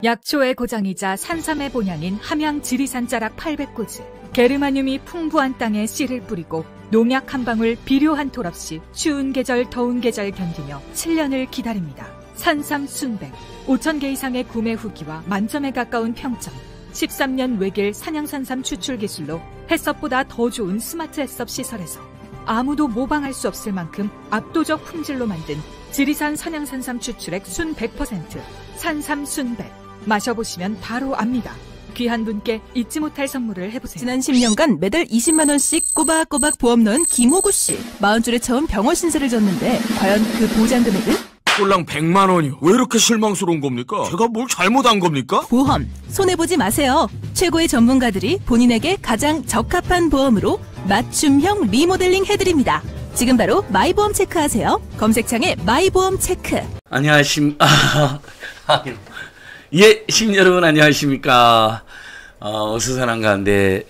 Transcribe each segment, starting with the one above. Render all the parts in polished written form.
약초의 고장이자 산삼의 본향인 함양 지리산 자락 800구지. 게르마늄이 풍부한 땅에 씨를 뿌리고 농약 한 방울 비료 한 톨 없이 추운 계절 더운 계절 견디며 7년을 기다립니다. 산삼 순백 5,000개 이상의 구매 후기와 만점에 가까운 평점. 13년 외길 산양산삼 추출 기술로 햇섭보다 더 좋은 스마트 햇섭 시설에서 아무도 모방할 수 없을 만큼 압도적 품질로 만든 지리산 산양산삼 추출액 순 100% 산삼 순백. 마셔보시면 바로 압니다. 귀한 분께 잊지 못할 선물을 해보세요. 지난 10년간 매달 20만 원씩 꼬박꼬박 보험 넣은 김호구 씨. 40줄에 처음 병원 신세를 졌는데 과연 그 보장 금액은? 꼴랑 100만 원이요. 왜 이렇게 실망스러운 겁니까? 제가 뭘 잘못한 겁니까? 보험 손해보지 마세요. 최고의 전문가들이 본인에게 가장 적합한 보험으로 맞춤형 리모델링 해드립니다. 지금 바로 마이보험 체크하세요. 검색창에 마이보험 체크. 예, 시민 여러분 안녕하십니까. 어수선한 가운데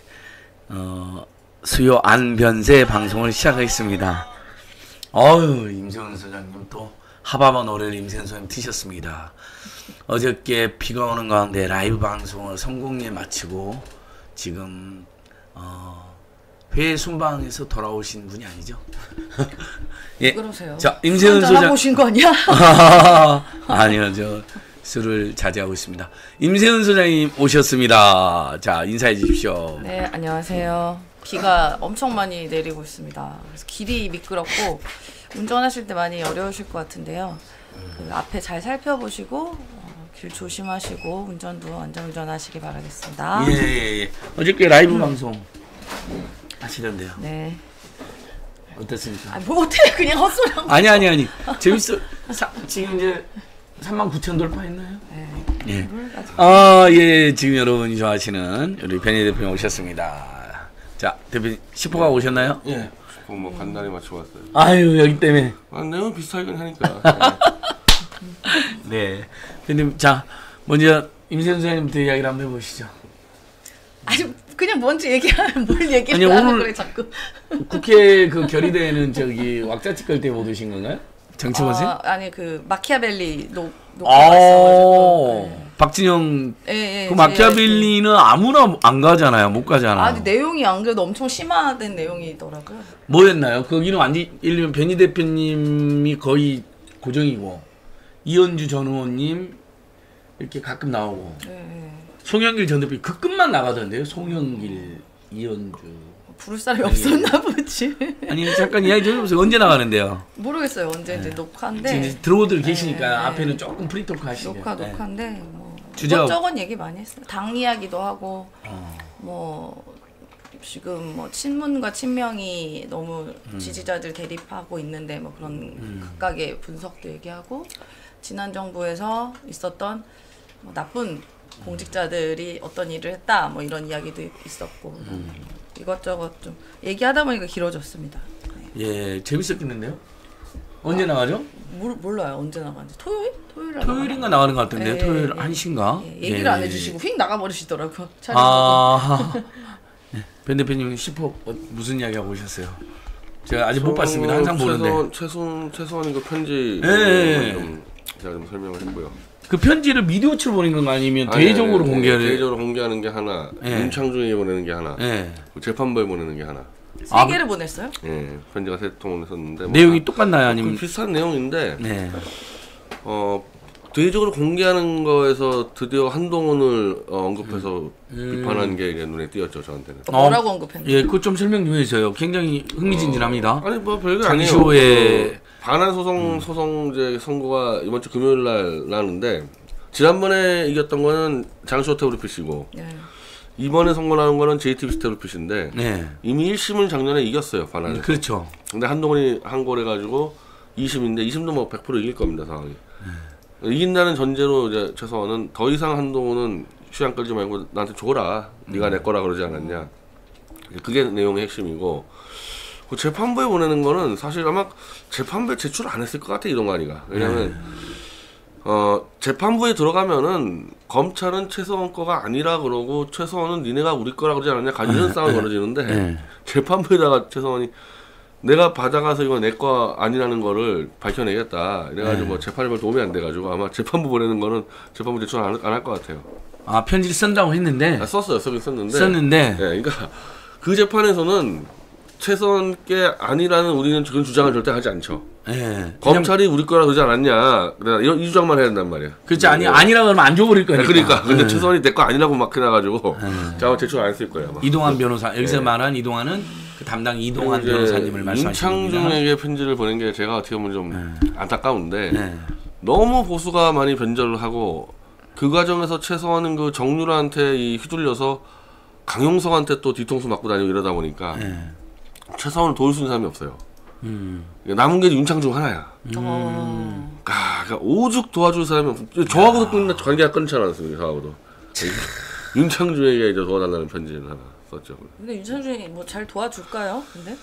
수요 안변세 방송을 시작하겠습니다. 임세훈 소장님 또 하바마 노래를 임세훈 소장님 트셨습니다. 어저께 비가 오는 가운데 라이브 방송을 성공리에 마치고 지금 회 순방에서 돌아오신 분이 아니죠? 예. 그러세요? 자, 임세훈 소장 보신 거 아니야? 아니요, 저 술을 자제하고 있습니다. 임세훈 소장님 오셨습니다. 자, 인사해 주십시오. 네, 안녕하세요. 비가 엄청 많이 내리고 있습니다. 그래서 길이 미끄럽고 운전하실 때 많이 어려우실 것 같은데요. 그 앞에 잘 살펴보시고 길 조심하시고 운전도 안전운전하시기 바라겠습니다. 예. 어저께 라이브 방송 하시던데요. 네. 어땠습니까? 뭐 어떻게 그냥 헛소리하고. 아니. 재밌어. 지금 이제 39,000 돌파했나요? 네. 예. 지금 여러분이 좋아하시는 우리 변희 대표님 오셨습니다. 자, 대표님 10호가 오셨나요? 예. 뭐 간단히 맞춰봤어요. 아유, 여기 때문에. 내용 비슷하긴 하니까. 네. 근데 자, 먼저 임세훈 소장님부터 이야기를 한번 해보시죠. 아니, 그냥 먼저 얘기하면 뭘 얘기를 하는 거래 자꾸. 국회 그 결의대회는 저기 왁자지껄 때 못 오신 건가요? 정치원생? 아니 그 마키아벨리 녹화가 있어가지고. 네. 박진영. 예. 그 마키아벨리는 아무나 안 가잖아요. 못 가잖아요. 아니 내용이 안 그래도 엄청 심화된 내용이더라고요. 뭐였나요? 거기는 완전 예를 들면 변희 대표님이 거의 고정이고 이현주 전 의원님 이렇게 가끔 나오고. 네. 송영길 전 대표 그 끝만 나가던데요. 송영길, 이현주. 부를 사람이 없었나 보지. 아니 잠깐 이야기 좀 해보세요. 언제 나가는데요? 모르겠어요. 언제 이제 녹화인데. 지금 들어오들 계시니까 앞에는 조금 프리토크 하시죠. 녹화인데 뭐 주제가 이것저것 얘기 많이 했어요. 당 이야기도 하고 뭐 지금 뭐 친문과 친명이 너무 지지자들 대립하고 있는데 뭐 그런 각각의 분석도 얘기하고 지난 정부에서 있었던 뭐 나쁜 공직자들이 어떤 일을 했다 뭐 이런 이야기도 있었고 이것저것 좀 얘기하다 보니까 길어졌습니다. 네. 예, 재밌었겠는데요? 언제 나가죠? 몰라요. 언제 나가는지. 토요일인가 나가는 것 같은데요. 토요일 1시인가? 얘기를 안 해주시고 휙 나가버리시더라고요. 네. 변 대표님 10호 무슨 이야기 하고 오셨어요? 제가 아직 못 봤습니다. 항상 보는데. 최소한 그 편지 제가 좀 설명을 했고요. 그 편지를 미디어치로 보낸 건가 아니면 대외적으로 공개를? 대외적으로 공개하는 게 하나, 윤창중에게 보내는 게 하나, 재판부에 보내는 게 하나. 세 개를 보냈어요? 네, 편지가 3통을 했었는데 내용이 똑같나요, 아니면? 비슷한 내용인데, 대외적으로 공개하는 거에서 드디어 한동훈을 언급해서 비판한 게 눈에 띄었죠, 저한테는. 뭐라고 언급했나요? 예, 그것 좀 설명 좀 해주세요. 굉장히 흥미진진합니다. 아니 뭐 별거 아니에요. 장시호의 반환 소송 이제 선고가 이번 주 금요일 날 나는데 지난번에 이겼던 거는 장시호 태블릿이고 이번에 선고나는 거는 JTBC 태블릿인데 이미 1심을 작년에 이겼어요, 반환에서. 그렇죠. 근데 한동훈이 항고를 해가지고 2심인데 2심도 뭐 100% 이길 겁니다, 상황이. 이긴다는 전제로 이제 최소한은 더 이상 한동훈은 시간 끌지 말고 나한테 줘라. 네가 내 거라 그러지 않았냐. 그게 내용의 핵심이고 그 재판부에 보내는 거는 사실 아마 재판부에 제출 안 했을 것 같아, 이동관이가. 왜냐면 재판부에 들어가면은 검찰은 최서원 거가 아니라 그러고 최서원은 니네가 우리 거라 그러지 않았냐 이런 싸움이 벌어지는데 재판부에다가 최서원이 내가 받아가서 이거 내 거 아니라는 거를 밝혀내겠다. 이래가지고 네. 뭐 재판에 별 도움이 안 돼가지고 아마 재판부 보내는 거는 재판부 제출 안 할 것 같아요. 아 편지를 쓴다고 했는데 썼어요. 쓰긴 썼는데. 썼는데 그러니까 그 재판에서는 최선께 아니라는 우리는 그런 주장을 절대 하지 않죠. 예. 검찰이 우리 거라 그러지 않았냐. 이런 이 주장만 해야 된단 말이야. 그렇지 아니라 그러면 안 줘버릴 거니까. 그러니까 근데 예. 최선이 내 거 아니라고 막 해놔가지고 아마 제출 안 했을 거예요. 아마. 이동환 변호사 여기서 예. 말한 이동환은 그 담당 이동환 이제 변호사님을 말씀하시는 겁니다. 윤창중에게 편지를 보낸 게 제가 어떻게 보면 좀 안타까운데 네. 너무 보수가 많이 변절을 하고 그 과정에서 최소한은 그 정유라한테 이 휘둘려서 강용석한테 또 뒤통수 맞고 다니고 이러다 보니까 네. 최소한을 도울 수 있는 사람이 없어요. 남은 게 윤창중 하나야. 그러니까 오죽 도와줄 사람이 없어. 저하고도 관계가 끊지 않았습니다. 저하고도. 윤창중에게 이제 도와달라는 편지를 하나 썼죠. 근데 윤창중이 뭐 잘 도와줄까요? 근데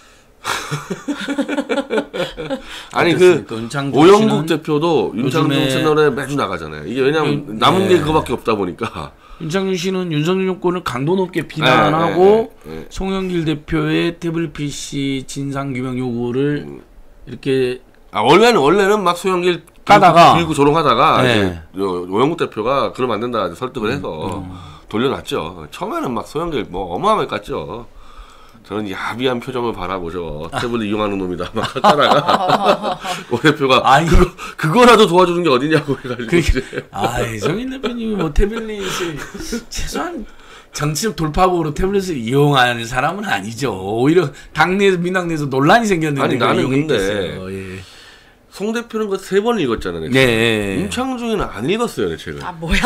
아니 어떻습니까? 그 윤창중 오영국 씨는 대표도 윤창중 요즘에- 채널에 매주 나가잖아요. 이게 왜냐면 남은 게 그거밖에 없다 보니까. 윤창중 씨는 윤석열 정권을 강도 높게 비난하고 네. 송영길 대표의 태블릿 PC 진상 규명 요구를 이렇게 원래는 막 소영길 까다가 빌고 조롱하다가 네. 이제 오영국 대표가 그러면 안 된다 설득을 해서 돌려놨죠. 처음에는 막 소영길 뭐 어마어마하게 깠죠. 저는 야비한 표정을 바라보죠. 태블릿 이용하는 놈이다 막 하다가 오 대표가 아니, 그거라도 도와주는 게 어디냐고 해가지고 이제 성인 대표님이 뭐 태블릿을 최소한 정치적 돌파구로 태블릿을 이용하는 사람은 아니죠. 오히려 당내에서 민당내에서 논란이 생겼는데 아니, 나는 근데 이용했겠어요. 예. 송 대표는 그 3번 읽었잖아요. 네. 윤창중이는 안 읽었어요, 내 책을. 아 뭐야?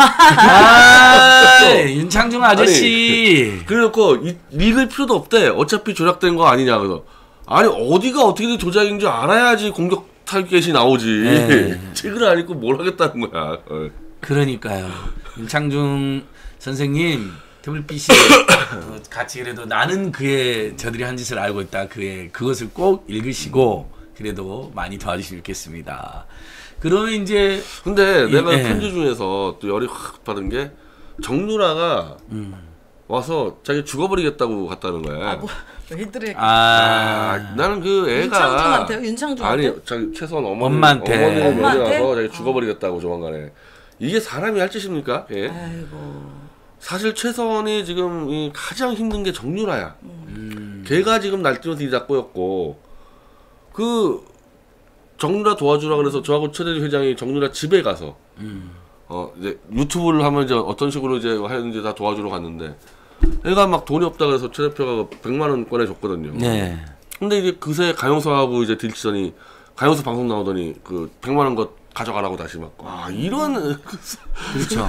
윤창중 아저씨. 그래놓고 읽을 필요도 없대. 어차피 조작된 거 아니냐. 그래서 아니 어디가 어떻게든 조작인 줄 알아야지 공격 타겟이 나오지. 네. 책을 안 읽고 뭘 하겠다는 거야. 그러니까요. 윤창중 선생님 태블릿 PC 같이 그래도 나는 그의 저들이 한 짓을 알고 있다. 그것을 꼭 읽으시고 그래도 많이 도와주시면 좋겠습니다. 그러면 이제 근데 내가 예. 편지 중에서 또 열이 확 받은 게 정유라가 와서 자기 죽어버리겠다고 갔다는 거야. 아 뭐 왜들을 나는 그 애가 윤창중한테요? 윤창중한테? 아니 자기 최소한 엄마한테. 어머니를 엄마한테? 와서 자기 죽어버리겠다고 조만간에 이게 사람이 할 짓입니까? 예. 아이고 사실 최선이 지금 이 가장 힘든 게 정유라야. 걔가 지금 날뛰면서 이 잡고였고 그 정유라 도와주라 그래서 저하고 최대리 회장이 정유라 집에 가서 이제 유튜브를 하면 이제 어떤 식으로 이제 하는지 다 도와주러 갔는데 애가 막 돈이 없다 그래서 최 대표가 100만 원 꺼내줬거든요. 네. 근데 이제 그새 가영석하고 이제 딜치더니 가영석 방송 나오더니 그 100만 원 거 가져가라고 다시 막 이런 그렇죠.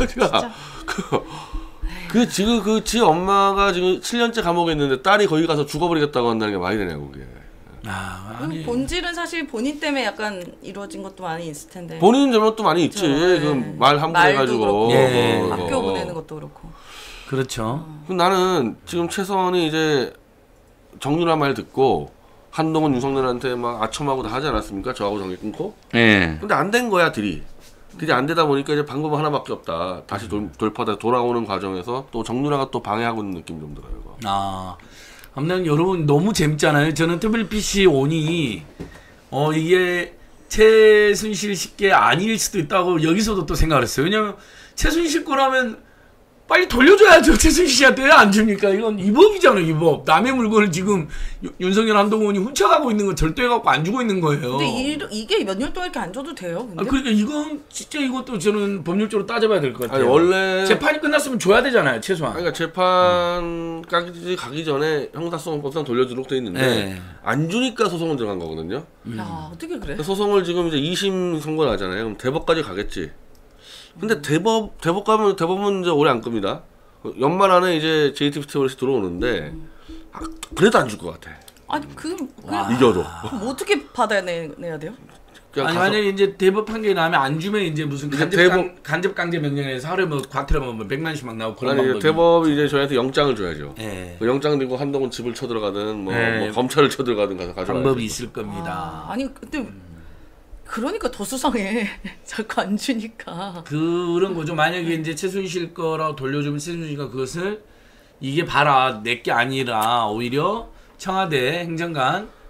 그 지금 그 지 엄마가 지금 7년째 감옥에 있는데 딸이 거기 가서 죽어버리겠다고 한다는 게 말이 되냐고 그게. 아니. 본질은 사실 본인 때문에 약간 이루어진 것도 많이 있을 텐데. 본인 잘못도 많이 있지. 그렇죠. 그 말 함부로 말도 해가지고. 그렇고, 예. 학교 보내는 것도 그렇고. 그렇죠. 나는 지금 최선이 이제 정유라 말 듣고 한동훈 윤석열한테 막 아첨하고 다 하지 않았습니까? 저하고 관계 끊고. 예. 근데 안 된 거야 들이 안 되다 보니까 이제 방법은 하나밖에 없다. 다시 돌파다 돌아오는 과정에서 또 정유라가 또 방해하고 있는 느낌이 좀 들어요. 이거. 아무튼 여러분 너무 재밌잖아요. 저는 태블릿 PC 온이 이게 최순실 씨께 아닐 수도 있다고 여기서도 또 생각을 했어요. 왜냐면 최순실 거라면 빨리 돌려줘야죠. 최순실 씨한테 왜 안 줍니까? 이건 위법이잖아요. 위법. 남의 물건을 지금 윤석열 한동훈이 훔쳐가고 있는 거 절도해갖고 안 주고 있는 거예요. 근데 이게 몇 년 동안 이렇게 안 줘도 돼요? 근데? 그러니까 이건 진짜 이것도 저는 법률적으로 따져봐야 될 것 같아요. 아니 원래 재판이 끝났으면 줘야 되잖아요. 최소한. 그러니까 재판까지 가기 전에 형사소송법상 돌려주도록 돼 있는데 네. 안 주니까 소송을 들어간 거거든요. 야 어떻게 그래? 소송을 지금 이제 2심 선고 나잖아요. 그럼 대법까지 가겠지. 근데 대법 가면 대법은 이제 오래 안 겁니다. 연말 안에 이제 JTBC 들어오는데 그래도 안 줄 것 같아. 아니 이겨도. 그럼 어떻게 받아내야 돼요? 그냥 아니 가서 만약에 이제 대법 판결이 나면 안 주면 이제 무슨 이제 간접 강제 명령에서 하루에 뭐 과태료면 뭐 100만씩 막 나오고 그런 아니 방법이. 대법이 이제 저희한테 영장을 줘야죠. 예. 그 영장 들고 한동훈 집을 쳐들어가든 뭐 검찰을 쳐들어가든 가서 가져와야죠. 방법이 있을 겁니다. 아니 근데 그러니까 더 수상해. 자꾸 안 주니까. 그런 거죠. 만약에 이제 최순실 거라고 돌려주면 최순실가 그것을 이게 봐라 내게 아니라 오히려 청와대 행정관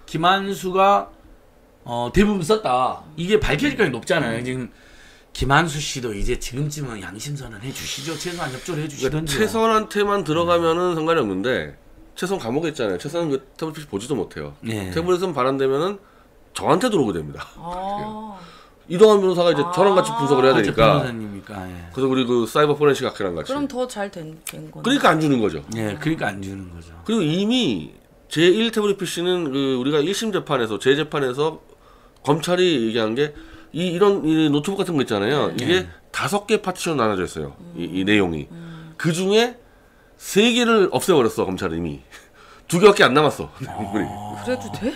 김한수가 대부분 썼다. 이게 밝혀질 가능성이 높잖아요. 지금 김한수 씨도 이제 지금쯤은 양심선언 해주시죠. 최소한 협조를 해주시던지. 최선한테만 들어가면은 상관이 없는데 최선 감옥에 있잖아요. 최선은 그 태블릿 PC 보지도 못해요. 네. 태블릿은 발언되면은 저한테 들어오게 됩니다. 아. 이동환 변호사가 이제 저랑 같이 분석을 해야 되니까. 변호사님이니까. 예. 그래서 우리 그 사이버 포렌식 학회랑 같이. 그럼 더 잘 된 거네. 그러니까 안 주는 거죠. 예, 그러니까 안 주는 거죠. 그리고 이미 제1 태블릿 PC는 그 우리가 1심 재판에서 재재판에서 검찰이 얘기한 게 이런 이 노트북 같은 거 있잖아요. 이게 5개 파티션으로 나눠져 있어요. 이 내용이. 그 중에 3개를 없애버렸어 검찰은 이미. 2개밖에 안 남았어. 그래도 돼?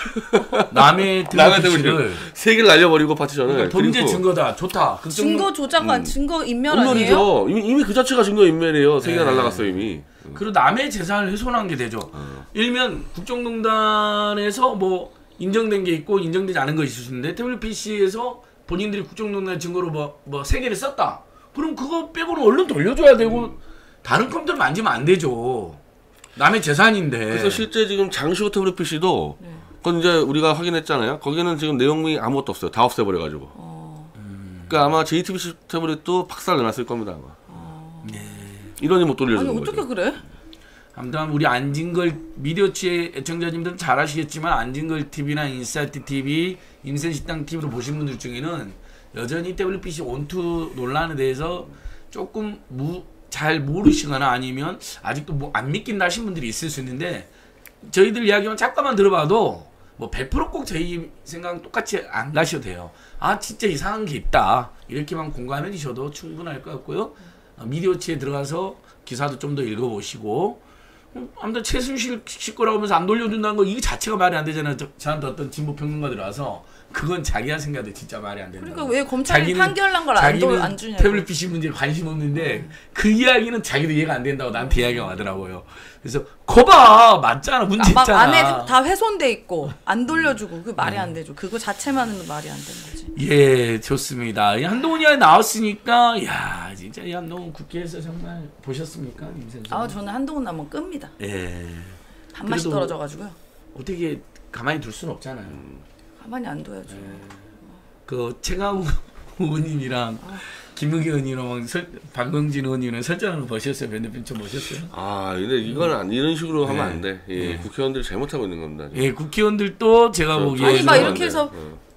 남의 태블릿을 3개를 날려버리고 파티션을. 그러니까 범죄 그리고 증거다. 좋다. 증거 조작한 증거 인멸 아니에요? 인멸이죠. 이미 그 자체가 증거 인멸이에요. 3개가 날라갔어요 이미. 그리고 남의 재산을 훼손한 게 되죠. 일면 국정농단에서 뭐 인정된 게 있고 인정되지 않은 거 있을 수 있는데 태블릿 PC에서 본인들이 국정농단 증거로 뭐 3개를 썼다. 그럼 그거 빼고는 얼른 돌려줘야 되고 다른 컴퓨터 만지면 안 되죠. 남의 재산인데. 그래서 실제 지금 장시호 태블릿 PC도 그건 이제 우리가 확인했잖아요. 거기는 지금 내용이 아무것도 없어요. 다 없애버려가지고. 그러니까 아마 JTBC 태블릿도 박살 내놨을 겁니다 아마. 이러니 못 돌려주는 아니 거죠. 어떻게 그래? 아무튼 우리 안진걸 미디어치의 애청자님들은 잘 아시겠지만 안진걸 TV나 인사이트 TV, 인생식당 TV로 보신 분들 중에는 여전히 태블릿 PC 온투 논란에 대해서 조금 잘 모르시거나 아니면 아직도 뭐 안 믿긴다 하신 분들이 있을 수 있는데 저희들 이야기만 잠깐만 들어봐도 뭐 100% 꼭 저희 생각 똑같이 안 가셔도 돼요. 아 진짜 이상한 게 있다 이렇게만 공감해 주셔도 충분할 것 같고요. 미디어치에 들어가서 기사도 좀 더 읽어보시고 아무튼 최순실 씨 거라고 하면서 안 돌려준다는 거 이게 자체가 말이 안 되잖아요. 저한테 어떤 진보 평론가들이 와서 그건 자기가 생각해도 진짜 말이 안 된다. 그러니까 왜 검찰이 판결난 걸 안 주냐고. 태블릿 PC 문제에 관심 없는데 그 이야기는 자기도 이해가 안 된다고 나한테 이야기가 하더라고요. 그래서 거봐 맞잖아 문제 막 있잖아. 안에 다 훼손돼 있고 안 돌려주고 그 말이 안 되죠. 그거 자체만은 말이 안 되는 거지. 예 좋습니다. 이 한동훈이 나왔으니까 야 진짜 이 한동훈 국회에서 정말 보셨습니까? 아 저는 한동훈 나면 끕니다. 예. 밥맛이 떨어져가지고요. 어떻게 가만히 둘 수는 없잖아요. 가만히 안 둬야죠. 그 최강욱 의원님이랑 김의겸 의원이랑 박명진 의원님이랑 설전하는 거 보셨어요? 변대표 좀 보셨어요? 아 근데 이건 이런 식으로 하면 네. 안 돼. 예, 국회의원들이 잘못하고 있는 겁니다. 예, 국회의원들도 제가 보기에 아니 막 안 이렇게 돼요. 해서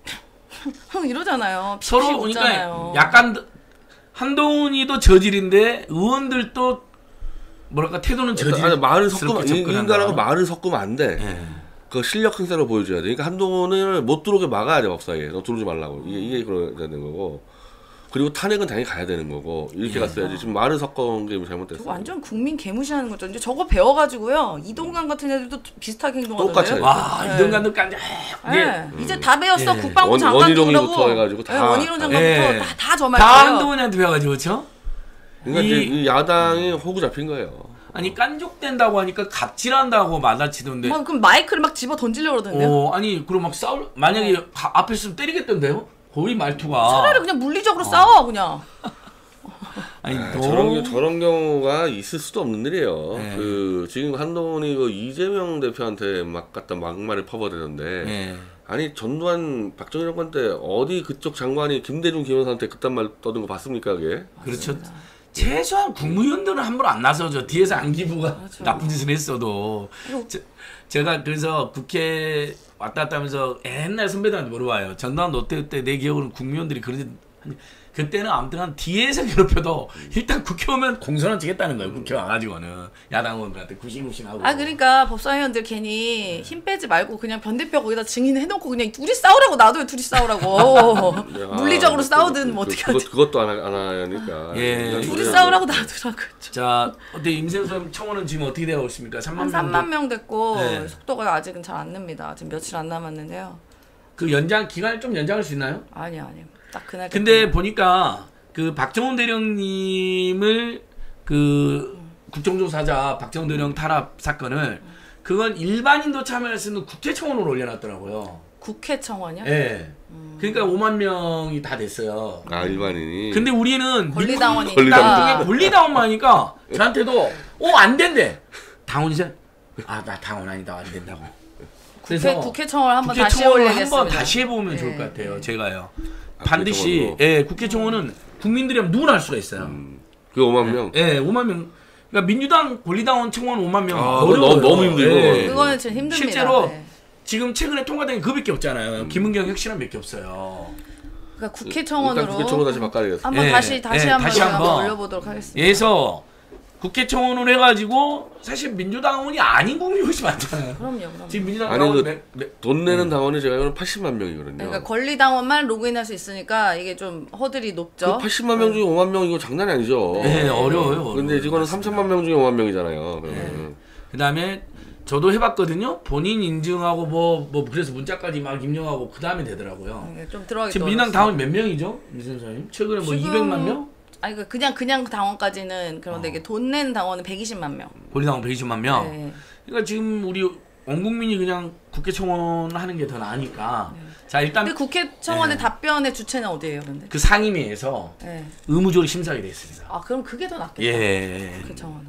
이러잖아요. 서로 그러니까 약간 한동훈이도 저질인데 의원들도 뭐랄까 태도는 저질. 아니, 말을 섞으면 접근한다. 인간하고 말을 섞으면 안 돼. 예. 그 실력 행사로 보여줘야 돼. 그러니까 한동훈을 못 들어오게 막아야 돼 법사위에. 너 들어오지 말라고. 이게 그래야 되는 거고. 그리고 탄핵은 당연히 가야 되는 거고. 이렇게 갔어야지. 지금 말을 섞어온 게 잘못됐어. 완전 국민 개무시하는 거죠. 이제 저거 배워가지고요. 이동관 같은 애들도 비슷하게 행동하던데요. 똑같아요. 와 네. 이동관도 깐지. 네. 이제 다 배웠어. 예. 국방부 장관 원희룡이부터 쪽으로 해가지고 다. 원희룡 장관부터 예. 다 저 말 다 거예요. 한동훈한테 배워가지고 그렇죠? 그러니까 이제 이 야당이 호구 잡힌 거예요. 아니 깐족된다고 하니까 갑질한다고 맞아치던데. 그럼 마이크를 막 집어 던지려고 그러던데요. 아니 그럼 막 만약에 앞에 있으면 때리겠던데요? 거의 말투가. 차라리 그냥 물리적으로 싸워 그냥. 아니 저런 경우가 있을 수도 없는 일이에요. 네. 그 지금 한동훈이 그 이재명 대표한테 막 갖다 막말을 퍼버리는데 네. 아니 전두환 박정희 정권 때 어디 그쪽 장관이 김대중 김영삼한테 그딴 말 떠든 거 봤습니까 그게? 그렇죠. 최소한 국무위원들은 함부로 안 나서죠. 뒤에서 안기부가 그렇죠. 나쁜 짓을 했어도. 제가 그래서 국회 왔다 갔다 하면서 옛날 선배들한테 물어봐요. 전두환 노태 때 내 기억으로는 국무위원들이 그러지. 그때는 아무튼 뒤에서 괴롭혀도 일단 국회 오면 공손한 척했다는 거예요. 국회 와가지고는 야당 의원들한테 굽신굽신하고. 그러니까 법사위원들 괜히 힘 빼지 말고 그냥 변 대표 거기다 증인해놓고 그냥 둘이 싸우라고 놔둬요. 둘이 싸우라고. 물리적으로 싸우든 뭐 어떻게 하든. 그것도 안 하니까. 예. 둘이 싸우라고 놔두라고. 자, 어때 임세선 청원은 지금 어떻게 되고 있습니까? 3만 한 3만 명 됐고 네. 속도가 아직은 잘 안 납니다. 지금 며칠 안 남았는데요. 그 연장 기간을 좀 연장할 수 있나요? 아니요. 딱 그날. 근데 보니까 그 박정훈 대령님을 그 국정조사자 박정훈 대령 탄압 사건을 그건 일반인도 참여할 수 있는 국회청원으로 올려놨더라고요. 국회 청원이요? 예. 그러니까 5만 명이 다 됐어요. 아 일반인이. 근데 우리는 권리당원이니까. 권리당원만 하니까 저한테도 안 된대. 당원이세? 나 당원 아니다 안 된다고. 그래서 국회청을 한번 다시 국회청원을 올리겠습니다. 한번 다시 해보면 네. 좋을 것 같아요. 제가요. 아, 반드시 국회청원은 국민들이 하면 누구나 할 수가 있어요. 그 5만 명. 5만 명. 그러니까 민주당 권리당원 청원 5만 명. 어려워요. 너무 힘들고. 그거는 진짜 힘듭니다. 실제로 네. 지금 최근에 통과된 게 그밖에 없잖아요. 김은경 혁신안 몇 개 없어요. 그러니까 국회청원으로 일단 국회청원 다시 바꿔야겠습니다. 한번 다시 한번 올려보도록 하겠습니다. 그래서 국회청원을 해가지고 사실 민주당원이 아닌 국민이 훨씬 많잖아요. 그럼요. 지금 민주당 아니, 당원 돈 내는 당원이 제가 알기로는 80만 명이거든요. 그러니까 권리당원만 로그인할 수 있으니까 이게 좀 허들이 높죠. 그 80만 명 중에 5만 명 이거 장난이 아니죠. 네, 어려워요. 근데 이거는 3천만 명 중에 5만 명이잖아요. 그다음에 저도 해봤거든요. 본인 인증하고 뭐 그래서 문자까지 막 입력하고 그 다음에 되더라고요. 좀 들어가기 지금 민주당 당원이 몇 명이죠, 민선사님? 최근에 뭐 지금 200만 명? 아니 그냥 당원까지는 그런데 이게 돈 내는 당원은 120만 명. 권리당원 120만 명. 네. 그러니까 지금 우리 온 국민이 그냥 국회청원 하는 게 더 나으니까. 자 일단 근데 국회청원의 답변의 주체는 어디예요, 근데? 그 상임위에서 네. 의무적으로 심사하게 됐습니다. 아 그럼 그게 더 낫겠다. 예. 국회청원을.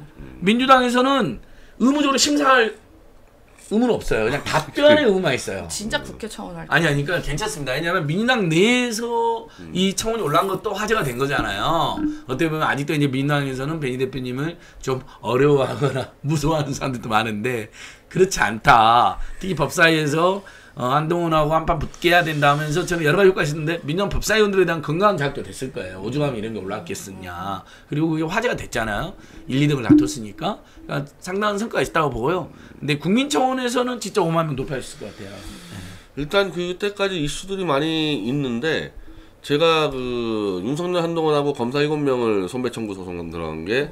민주당에서는 의무적으로 심사할 의무는 없어요. 그냥 답변의 의무만 있어요. 진짜 국회청원 할 때. 아니 그러니까 괜찮습니다. 왜냐하면 민주당 내에서 이 청원이 올라온 것도 화제가 된 거잖아요. 어떻게 보면 아직도 이제 민주당에서는 베니 대표님을 좀 어려워하거나 무서워하는 사람들도 많은데 그렇지 않다. 특히 법사위에서 한동훈하고 한판 붙게 해야 된다 하면서 저는 여러 가지 효과가 있었는데 민주당 법사위원들에 대한 건강한 자극도 됐을 거예요. 오죽하면 이런 게 올라왔겠느냐. 그리고 그게 화제가 됐잖아요. 1, 2등을 다퉜으니까. 그러니까 상당한 성과가 있다고 보고요. 근데 국민청원에서는 진짜 5만 명 높일 수 있을 것 같아요. 일단 그때까지 이슈들이 많이 있는데 제가 그 윤석열 한동훈하고 검사 7명을 손배 청구 소송 들어간 게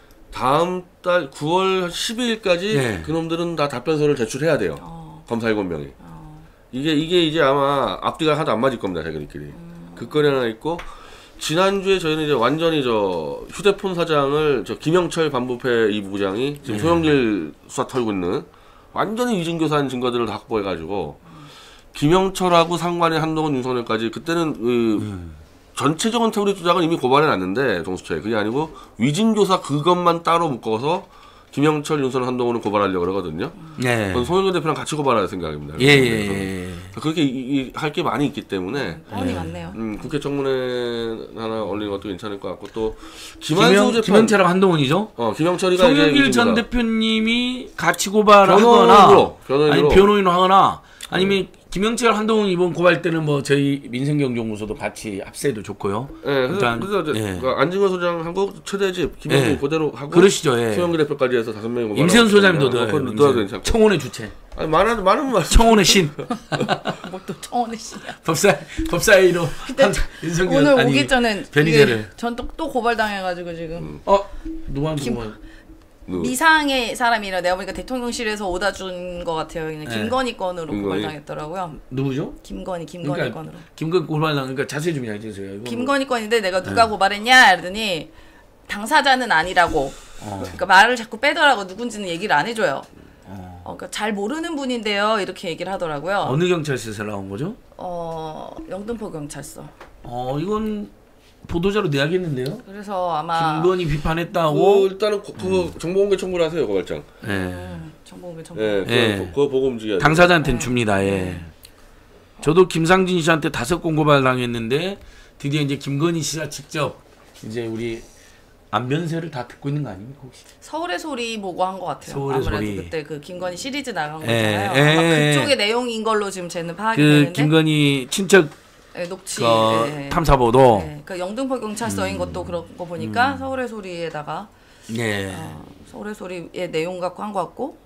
다음 달 9월 12일까지 네. 그놈들은 다 답변서를 제출해야 돼요. 검사 7명이. 이게 이제 아마 앞뒤가 하나도 안 맞을 겁니다, 자기들끼리. 그 건이 하나 있고 지난주에 저희는 이제 완전히 휴대폰 사장을 김영철 반부패 이 부장이 지금 송영길 수사 털고 있는 완전히 위증교사한 증거들을 다 확보해가지고 김영철하고 상관의 한동훈 윤석열까지 그때는 전체적인 태블릿 조작은 이미 고발해놨는데 동수처에 그게 아니고 위증교사 그것만 따로 묶어서 김영철, 윤석열, 한동훈을 고발하려고 그러거든요. 네. 그건 송영길 대표랑 같이 고발할 생각입니다. 예. 그렇게 할 게 많이 있기 때문에 뻔히 많네요. 국회 청문회 하나 올리는 것도 괜찮을 것 같고 또 김한수 재판 김영철하고 한동훈이죠. 김영철이가 송영길 전 대표님이 같이 고발하거나 아니 변호인으로 하거나 아니면 김영철 한동훈 이번 고발 때는 뭐 저희 민생경제연구소도 같이 합세해도 좋고요. 네, 그래서 안진걸 소장 한국 최대집 김영철 그대로 하고 그러시죠. 예. 송영길 대표까지 해서 5명이 고발. 임세훈 소장님도 넣어요. 괜찮고. 청혼의 주체. 아니 많은 말. 청혼의 신. 뭐 또 청원의 신이야. 법사위로 윤석열 오늘 아니, 오기 전에 변희재를 전 또 고발당해가지고 지금 누구한테 미상의 사람이라 내가 보니까 대통령실에서 오다 준 것 같아요. 그냥 김건희 건으로 고발당했더라고요. 누구죠? 김건희 그러니까, 건으로. 김건희 고발당 그러니까 자세히 좀 이야기해 주세요. 김건희 건인데 내가 누가 고발했냐 이러더니 당사자는 아니라고. 그러니까 말을 자꾸 빼더라고. 누군지는 얘기를 안 해줘요. 그러니까 잘 모르는 분인데요. 이렇게 얘기를 하더라고요. 어느 경찰서에서 나온 거죠? 영등포 경찰서. 이건 보도자료 내야겠는데요? 그래서 아마 김건희 비판했다고. 일단은 그 정보공개 청구를 하세요, 고발장. 정보공개 청구. 그거 보고 움직여야 돼요. 당사자한테는 줍니다. 예. 저도 김상진 씨한테 5건 고발 당했는데 드디어 이제 김건희 씨가 직접 이제 우리 안면세를 다 듣고 있는 거 아닙니까 혹시? 서울의 소리 보고 한 것 같아요. 서울의 아무래도 소리. 그때 그 김건희 시리즈 나간 거잖아요. 아마 그쪽의 내용인 걸로 지금 쟤는 파악이 그 되는데. 김건희 친척 녹취 탐사보도. 그 영등포 경찰서인 것도 그런 거 보니까 서울의 소리에다가 서울의 소리의 내용 갖고 한 것 같고.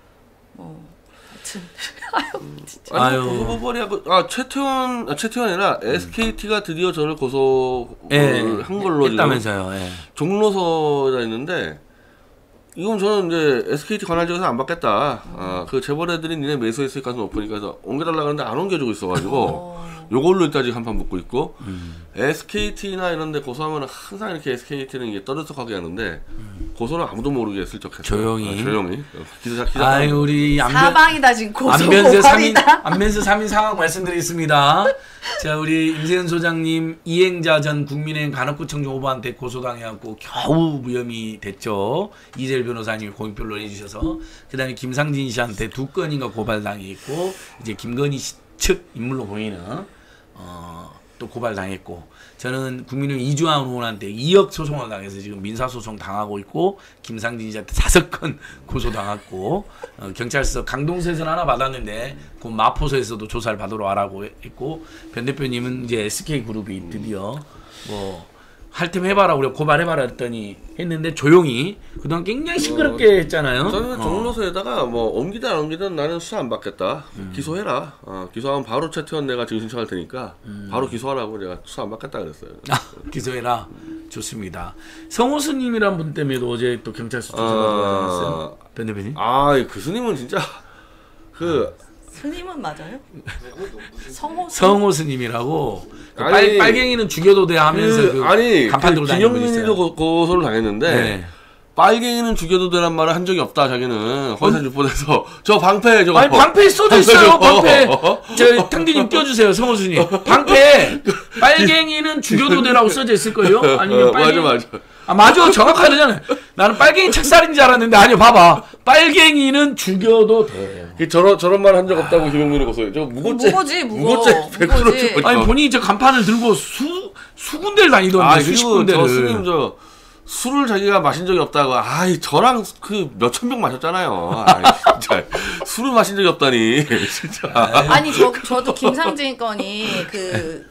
하여튼 그 부분이 최태원이 아니라 SKT가 드디어 저를 고소한 걸로 했다면서요. 종로서가 있는데 이건 저는 이제 SKT 관할지에서 안 받겠다. 그 재벌애들이 니네 매수했을 가능성이 높으니까 해서 옮겨달라 그러는데 안 옮겨주고 있어가지고 요걸로 일단 한판 붙고 있고 SKT나 이런 데 고소하면 항상 이렇게 SKT는 이게 떠들썩하게 하는데 고소는 아무도 모르게 슬쩍 했어요. 조용히. 조용히. 기사 아유 우리 사방이다 지금 고소 안면세 3인 고발이다. 안면세 3인 상황 말씀드리겠습니다. 자 우리 임세현 소장님 이행자 전 국민의힘 간혹구청장 후보한테 고소당해갖고 겨우 무혐의 됐죠. 이재일 변호사님이 공익변론 해주셔서 그다음에 김상진 씨한테 2건인가 고발당해 있고 이제 김건희 씨 측 인물로 보이는 또 고발당했고 저는 국민의힘 이주환 의원한테 2억 소송을 당해서 지금 민사소송 당하고 있고 김상진 씨한테 5건 고소당했고 경찰서 강동서에서는 하나 받았는데 그 마포서에서도 조사를 받으러 와라고 했고 변 대표님은 이제 SK그룹이 드디어 뭐 할 테면 해봐라 우리가 고발해봐라 했더니 했는데 조용히 그동안 굉장히 시끄럽게 했잖아요. 저는 종로서에다가 뭐 옮기든 안 옮기든 나는 수사 안 받겠다. 기소해라. 기소하면 바로 최태원 내가 증신청할 테니까 바로 기소하라고 제가 수사 안 받겠다 그랬어요. 기소해라. 좋습니다. 성호스님이란 분 때문에도 어제 또 경찰서 조사받았어요. 변 대표님. 그 스님은 진짜 스님은 맞아요? 성호 성호스님이라고 아니, 빨갱이는 죽여도 돼 하면서 간판 들고 다니는 분 있어요. 김영민이도 고소를 당했는데 네. 빨갱이는 죽여도 되란 말을 한 적이 없다 자기는 허위사실 유포돼서 저 방패 저거 아니 방패에 써져 있어요. 방패. 저 탕디님 띄워주세요. 성호스님. 방패. 빨갱이는 죽여도 되라고 써져 있을걸요? 아니면 빨갱이. 맞아. 맞아. 정확하잖아요. 나는 빨갱이 착살인 줄 알았는데 아니요. 봐봐. 빨갱이는 죽여도 돼요. 저런 말 한 적 없다고 김영민이 고소해. 저 무고죄 100% 아니 본인이 저 간판을 들고 수군데를 다니던데 수십 그리고 저 군데를. 스님 술을 자기가 마신 적이 없다고. 저랑 그 몇천 병 마셨잖아요. 진짜 술을 마신 적이 없다니. 진짜. 아니 저도 김상진 건이 그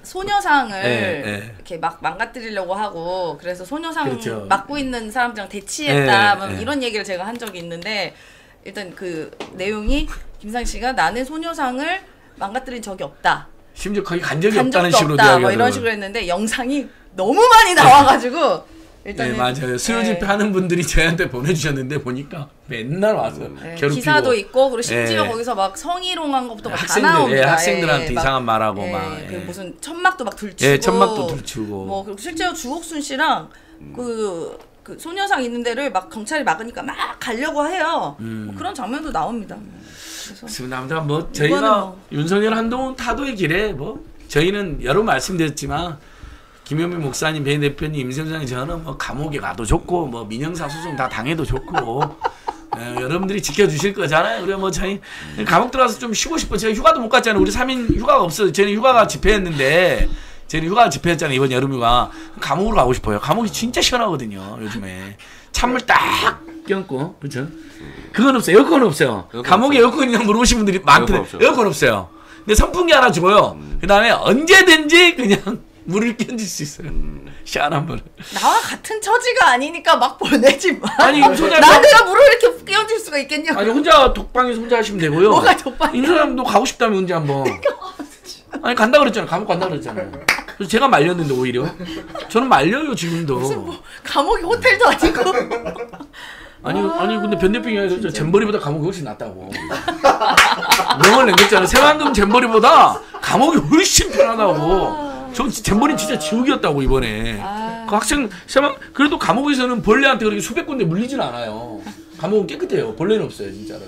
소녀상을 이렇게 막 망가뜨리려고 하고 그래서 소녀상 그렇죠. 맡고 있는 사람들이랑 대치했다 막 이런 얘기를 제가 한 적이 있는데 일단 그 내용이 김상진 씨가 나는 소녀상을 망가뜨린 적이 없다. 심지어 거기 간 적이 간 없다는 적도 식으로 없다. 뭐 이런 식으로 했는데 영상이 너무 많이 나와가지고 일단은 네 맞아요. 수요 집회 하는 분들이 저희한테 보내주셨는데 보니까 맨날 와서 괴롭히고 기사도 있고 그리고 심지어 거기서 막 성희롱한 것부터 막 다 나옵니다. 학생들한테 이상한 말하고 막 그 무슨 천막도 막 들추고 천막도 들추고 뭐 그리고 실제로 주옥순 씨랑 그 소녀상 있는 데를 막 경찰이 막으니까 막 가려고 해요. 뭐 그런 장면도 나옵니다. 그래서 아무튼 뭐 저희가 윤석열 한동훈 타도의 길에 뭐 저희는 여러 말씀드렸지만 김현민 목사님, 배 대표님, 임세훈 소장님 저는 뭐 감옥에 가도 좋고 뭐 민형사 소송 다 당해도 좋고 여러분들이 지켜주실 거잖아요. 그래 뭐 저희 감옥 들어가서 좀 쉬고 싶어. 제가 휴가도 못 갔잖아요. 우리 3인 휴가가 없어요. 저는 휴가가 집회했는데 저는 휴가가 집회했잖아요. 이번 여름 휴가. 감옥으로 가고 싶어요. 감옥이 진짜 시원하거든요. 요즘에 찬물 딱 껴안고 그렇죠? 그건 없어요. 에어컨 없어요. 감옥에 에어컨이냐 물어보신 분들이 많던데 에어컨 없어요. 근데 선풍기 하나 주고요. 그 다음에 언제든지 그냥 물을 끼얹을 수 있어요. 시원한 물을. 나와 같은 처지가 아니니까 막 보내지 마. 아니 소장님 내가 물을 이렇게 끼얹을 수가 있겠냐고. 아니 혼자 독방에서 혼자 하시면 되고요. 뭐가 독방이야? 이 사람도 가고 싶다면 언제 한번. 아니 간다 그랬잖아요. 감옥 간다 그랬잖아요. 그래서 제가 말렸는데 오히려. 저는 말려요 지금도. 무슨 뭐 감옥이 호텔도 아니고. 아니 근데 변 대표님이 잼버리보다 감옥이 훨씬 낫다고. 명언을 남겼잖아요. 새만금 잼버리보다 감옥이 훨씬 편하다고. 저 잼버리 진짜 지옥이었다고 이번에. 그 학생 그래도 감옥에서는 벌레한테 그렇게 수백 군데 물리진 않아요. 감옥은 깨끗해요. 벌레는 없어요 진짜로.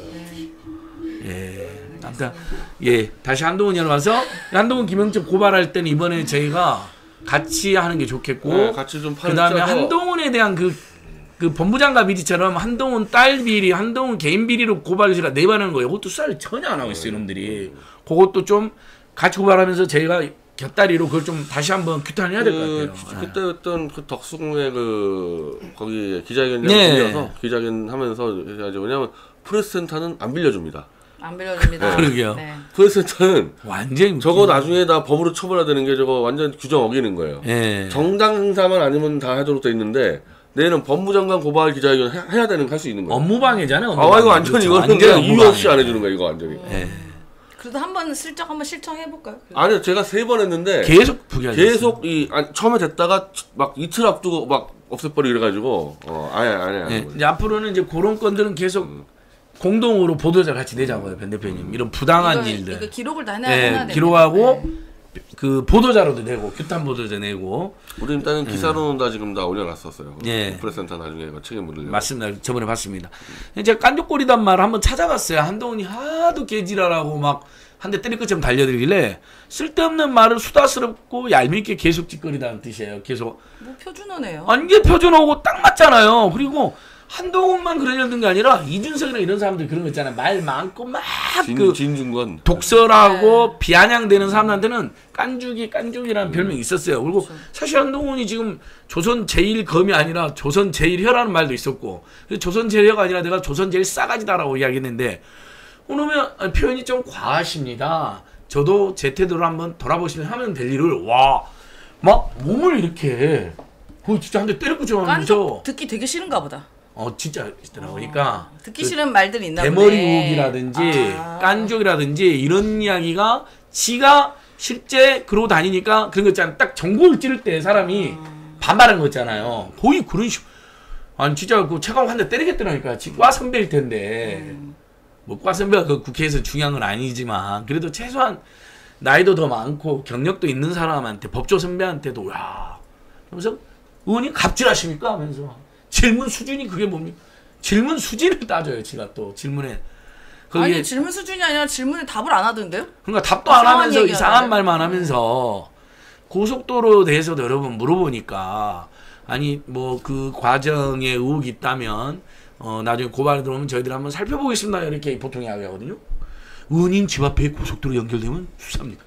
예. 아무튼 다시 한동훈 연 와서 한동훈 김영철 고발할 때는 이번에 저희가 같이 하는 게 좋겠고. 같이 좀 그다음에 한동훈에 대한 그 법무장관 비리처럼 한동훈 딸 비리, 한동훈 개인 비리로 고발을 내발하는 거예요. 그것도 수사를 전혀 안 하고 있어요, 이놈들이. 그것도 좀 같이 고발하면서 저희가 곁다리로 그걸 좀 다시 한번 규탄을 해야 될 것 같아요. 그때 어떤 그 덕숭의 거기 기자회견 빌려서 기자회견 하면서 해야죠. 왜냐면 프레스센터는 안 빌려줍니다. 안 빌려줍니다. 그러게요. 네. 프레스센터는 완전히 저거 나중에 다 법으로 처벌해야 되는 게 저거 완전 규정 어기는 거예요. 정당 행사만 아니면 다 하도록 돼 있는데 내일은 법무장관 고발 기자회견 해야 되는 할 수 있는 거예요. 업무방해잖아요. 이거 완전 이거는 그냥 이유 없이 안 해주는 거예요. 이거 완전히. 그래도 한번 슬쩍 한번 실청해 볼까요? 아니요, 제가 3번 했는데 계속 부기하셨어요. 계속 처음에 됐다가 막 이틀 앞두고 막 없애버리고 이래가지고 아니. 이제 앞으로는 이제 그런 건들은 계속 공동으로 보도자 같이 내자고요, 변 대표님. 이런 부당한 일들. 이거 기록을 다 해놔야 기록하고 그 보도자료도 내고 규탄 보도자 내고 우리 일단은 기사로는 다 지금 다 올려놨었어요. 예. 프레스센터 나중에 책임 물으려고. 맞습니다. 저번에 봤습니다. 제가 깐족거리단 말을 한번 찾아갔어요. 한동훈이 하도 개지랄하고 막 한 대 때릴 것처럼 달려들길래 쓸데없는 말을 수다스럽고 얄밉게 계속 짓거리다는 뜻이에요. 계속. 뭐 표준어네요. 아니 이게 표준어고 딱 맞잖아요. 그리고 한동훈만 그러려는 게 아니라 이준석이나 이런 사람들 그런 거 있잖아요. 말 많고 막 그 진중권 독설하고 비아냥대는 사람한테는 깐죽이라는 별명이 있었어요. 그리고 사실 한동훈이 지금 조선 제1검이 아니라 조선 제1혀라는 말도 있었고 조선 제1혀가 아니라 내가 조선 제일 싸가지다라고 이야기했는데 그러면 표현이 좀 과하십니다. 저도 제 태도를 한번 돌아보시면 하면 될 일을 막 몸을 이렇게 거의 진짜 한 대 때리고 좀 하면서 깐족 듣기 되게 싫은가 보다. 진짜 있더라고. 그러니까 듣기 싫은 말들이 있나 보네. 대머리욱이라든지 깐족이라든지 이런 이야기가 지가 실제 그러고 다니니까 그런 거 있잖아. 딱 전곡을 찌를 때 사람이 반발한 거 있잖아요. 거의 그런 식. 아니 진짜 그 최강 한 대 때리겠더라니까. 과 선배일 텐데. 뭐 과 선배가 그 국회에서 중요한 건 아니지만 그래도 최소한 나이도 더 많고 경력도 있는 사람한테 법조 선배한테도 그러면서 의원님 갑질하십니까 하면서 질문 수준이 그게 뭡니까? 질문 수준을 따져요. 지가 또 질문에 아니 질문 수준이 아니라 질문에 답을 안 하던데요? 그러니까 답도 안 하면서 얘기하는데? 이상한 말만 하면서 고속도로 대해서도 여러 번 물어보니까 아니 뭐 그 과정에 의혹이 있다면 나중에 고발이 들어오면 저희들이 한번 살펴보겠습니다. 이렇게 보통 이야기하거든요. 의원님 집 앞에 고속도로 연결되면 수사합니까?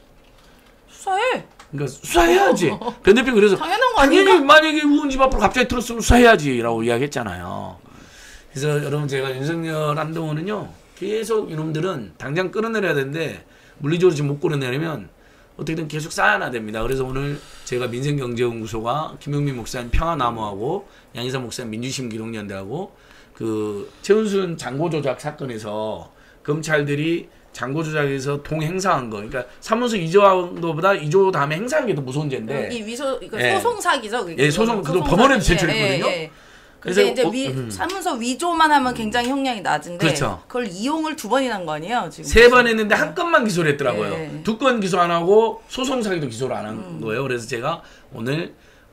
수사해. 그러니까 수사해야지. 변 대표 그래서 당연한 거 당연히 아닌가? 만약에 의원 집 앞으로 갑자기 들었으면 수사해야지라고 이야기했잖아요. 그래서 여러분 제가 윤석열 한동훈은요 계속 이놈들은 당장 끌어내려야 되는데 물리적으로 지금 못 끌어내려면 어떻게든 계속 쌓아놔야 됩니다. 그래서 오늘 제가 민생경제연구소가 김용민 목사님 평화나무하고 양희삼 목사님 민주심기록연대하고 그 최은순 장고조작 사건에서 검찰들이 장고조작에서 동행사한 거, 그러니까 사무소 이조한 거보다 이조 다음에 행사한 게 더 무서운 죄인데. 이 소송 사기죠. 예, 소송 그거 법원에도 제출했거든요. 그래서 이제 사무소 위조만 하면 굉장히 형량이 낮은데, 그렇죠. 그걸 이용을 2번이나 한 거 아니에요? 지금 3번 했는데 한 건만 기소를 했더라고요. 네. 2건 기소 안 하고 소송 사기도 기소를 안 한 거예요. 그래서 제가 오늘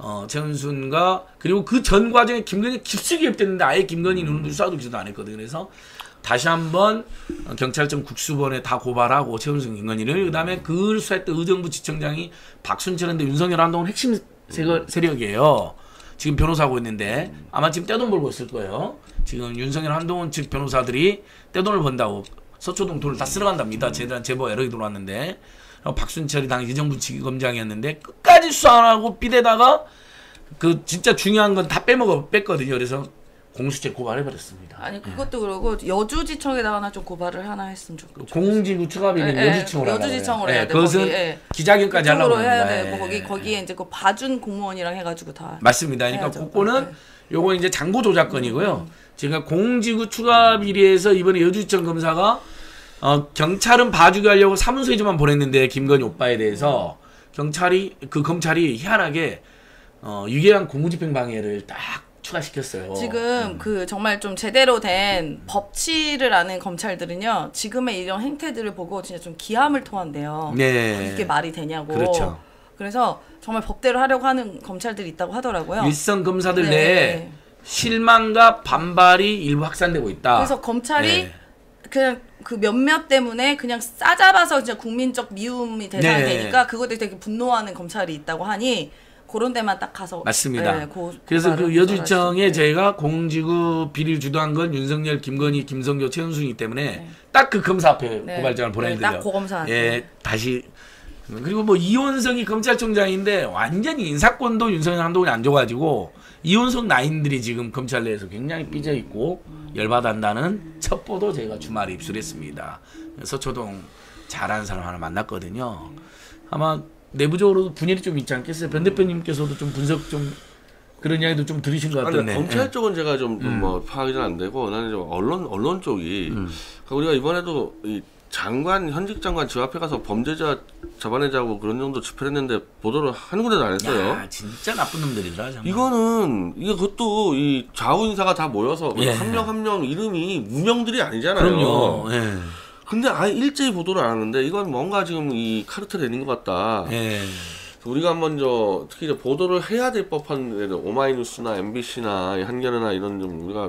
최은순과 그리고 그 전 과정에 김건희 깊숙이 개입됐는데 아예 김건희 눈을 수사도 기소도 안 했거든요. 그래서 다시 한번 경찰청 국수본에 다 고발하고 최은순 김건희를 그다음에 그걸 수사했던 의정부 지청장이 박순철인데 윤석열 한동훈 핵심 세력이에요. 지금 변호사하고 있는데 아마 지금 떼돈 벌고 있을 거예요. 지금 윤석열 한동훈 측 변호사들이 떼돈을 번다고 서초동 돈을 다 쓸어간답니다. 제대한 제보가 여러 개 들어왔는데 박순철이 당시 의정부 지검장이었는데 끝까지 수사 안 하고 삐대다가 그 진짜 중요한 건 다 뺐거든요. 그래서 공수처 고발해버렸습니다. 아니 그것도 그러고 여주지청에다가 좀 고발을 하나 했으면 좋겠죠. 공공지구 추가비는 여주지청으로 여주지청으로 해야 돼. 그것은 거기, 기자회견까지 하려고 그쪽으로 해야 합니다. 돼. 뭐 거기에 이제 그 봐준 공무원이랑 해가지고 다 맞습니다. 그러니까 해야죠. 그거는 요거 이제 장고 조작건이고요. 제가 공공지구 추가 비리에서 이번에 여주지청 검사가 경찰은 봐주게 하려고 사문서에만 보냈는데 김건희 오빠에 대해서 검찰이 희한하게 유기한 공무집행 방해를 딱 추가시켰어요. 지금 그 정말 좀 제대로 된 법치를 아는 검찰들은요 지금의 이런 행태들을 보고 진짜 좀 기함을 토한대요. 네. 이게 말이 되냐고. 그렇죠. 그래서 정말 법대로 하려고 하는 검찰들이 있다고 하더라고요. 일선 검사들 네. 내에 실망과 반발이 일부 확산되고 있다. 그래서 검찰이 네. 그냥 그 몇몇 때문에 그냥 싸잡아서 진짜 국민적 미움이 대상이 네. 되니까 그것에 되게 분노하는 검찰이 있다고 하니 그런 데만 딱 가서 맞습니다. 네, 그래서 그 여주지청에 네. 저희가 공공지구 비리를 주도한 건 윤석열, 김건희, 김성교, 최은순이기 때문에 딱 그 검사 앞에 네. 고발장을 보내드려요. 딱 그 검사한테. 예, 다시 그리고 뭐 이원석이 검찰총장인데 완전히 인사권도 윤석열 한동훈이 안 줘가지고 이원석 라인들이 지금 검찰 내에서 굉장히 삐져 있고 열받았다는 첩보도 제가 주말에 입수했습니다. 서초동 잘하는 사람 하나 만났거든요. 아마 내부적으로도 분열이 좀 있지 않겠어요? 변 대표님께서도 좀 분석 좀 그런 이야기도 좀 들으신 것 같던데. 검찰 쪽은 제가 좀 뭐 파악이 잘 안 되고 나는 좀 언론 쪽이 그러니까 우리가 이번에도 이 장관 현직 장관 집 앞에 가서 범죄자 잡아내자고 그런 정도 집회를 했는데 보도를 한 군데도 안 했어요. 야, 진짜 나쁜 놈들이더라. 정말. 이게 그것도 이 좌우 인사가 다 모여서 예. 한 명 한 명 이름이 무명들이 아니잖아요. 그럼요. 예. 근데 아예 일제히 보도를 안 하는데 이건 뭔가 지금 이 카르텔이 되는 것 같다. 예. 우리가 한번 특히 이제 보도를 해야 될 법한 오마이뉴스나 MBC나 한겨레나 이런 좀 우리가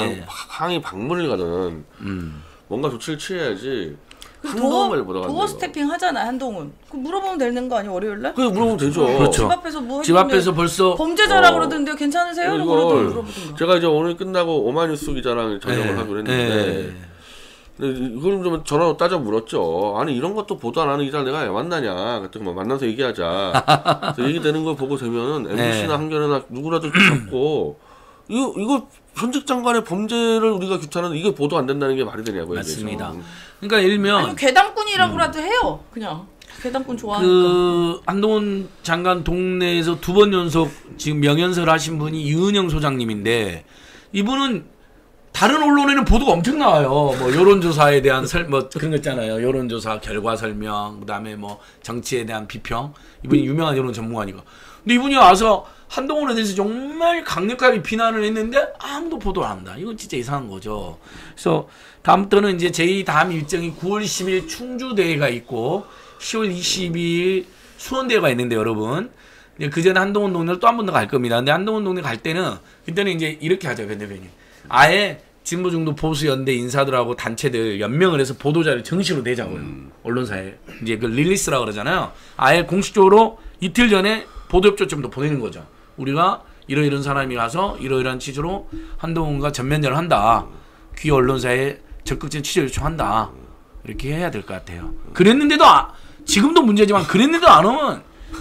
항의 방문을 가든 뭔가 조치를 취해야지. 한동훈을 보다가 도어 스태핑 하잖아요, 한동훈. 그 물어보면 되는 거 아니에요, 월요일 날? 그래 물어보면 되죠. 그렇죠. 집 앞에서 뭐 집 앞에서 벌써 범죄자라 그러던데요. 괜찮으세요? 이걸 물어보던가. 제가 이제 오늘 끝나고 오마이뉴스 기자랑 전화를 하기로 했는데 근데 이걸 좀 전화로 따져 물었죠. 아니 이런 것도 보도 안 하는 기자를 내가 왜 만나냐. 그랬더니 뭐 만나서 얘기하자. 그래서 얘기되는 걸 보고 되면은 MBC나 한겨레나 누구라도 잡고 이거 현직 장관의 범죄를 우리가 규탄하는 이게 보도 안 된다는 게 말이 되냐고요. 맞습니다. 그러니까 일면 아니 괴담꾼이라고라도 해요. 그냥 괴담꾼 좋아하니까. 그 한동훈 장관 동네에서 2번 연속 지금 명연설 하신 분이 이은영 소장님인데 이분은 다른 언론에는 보도가 엄청 나와요. 뭐 여론조사에 대한 뭐 그런 거 있잖아요. 여론조사 결과 설명, 그다음에 뭐 정치에 대한 비평. 이분이 유명한 여론 전문가니까. 근데 이분이 와서 한동훈에 대해서 정말 강력하게 비난을 했는데 아무도 보도를 안 한다. 이건 진짜 이상한 거죠. 그래서 다음부터는 이제 제 다음 일정이 9월 10일 충주대회가 있고 10월 22일 수원대회가 있는데 여러분 그 전에 한동훈 동네를 또 한 번 더 갈 겁니다. 근데 한동훈 동네 갈 때는 그때는 이제 이렇게 하죠, 변 대표님. 아예 진보 중도 보수 연대 인사들하고 단체들 연명을 해서 보도자를 정식으로 내자고요. 언론사에 이제 그 릴리스라 그러잖아요. 아예 공식적으로 이틀 전에 보도협조점도 보내는 거죠. 우리가 이러이런 사람이 와서 이러이러한 취지로 한동훈과 전면전을 한다. 귀 언론사에 적극적인 취재 요청한다. 이렇게 해야 될 것 같아요. 그랬는데도 지금도 문제지만 그랬는데도 안 오면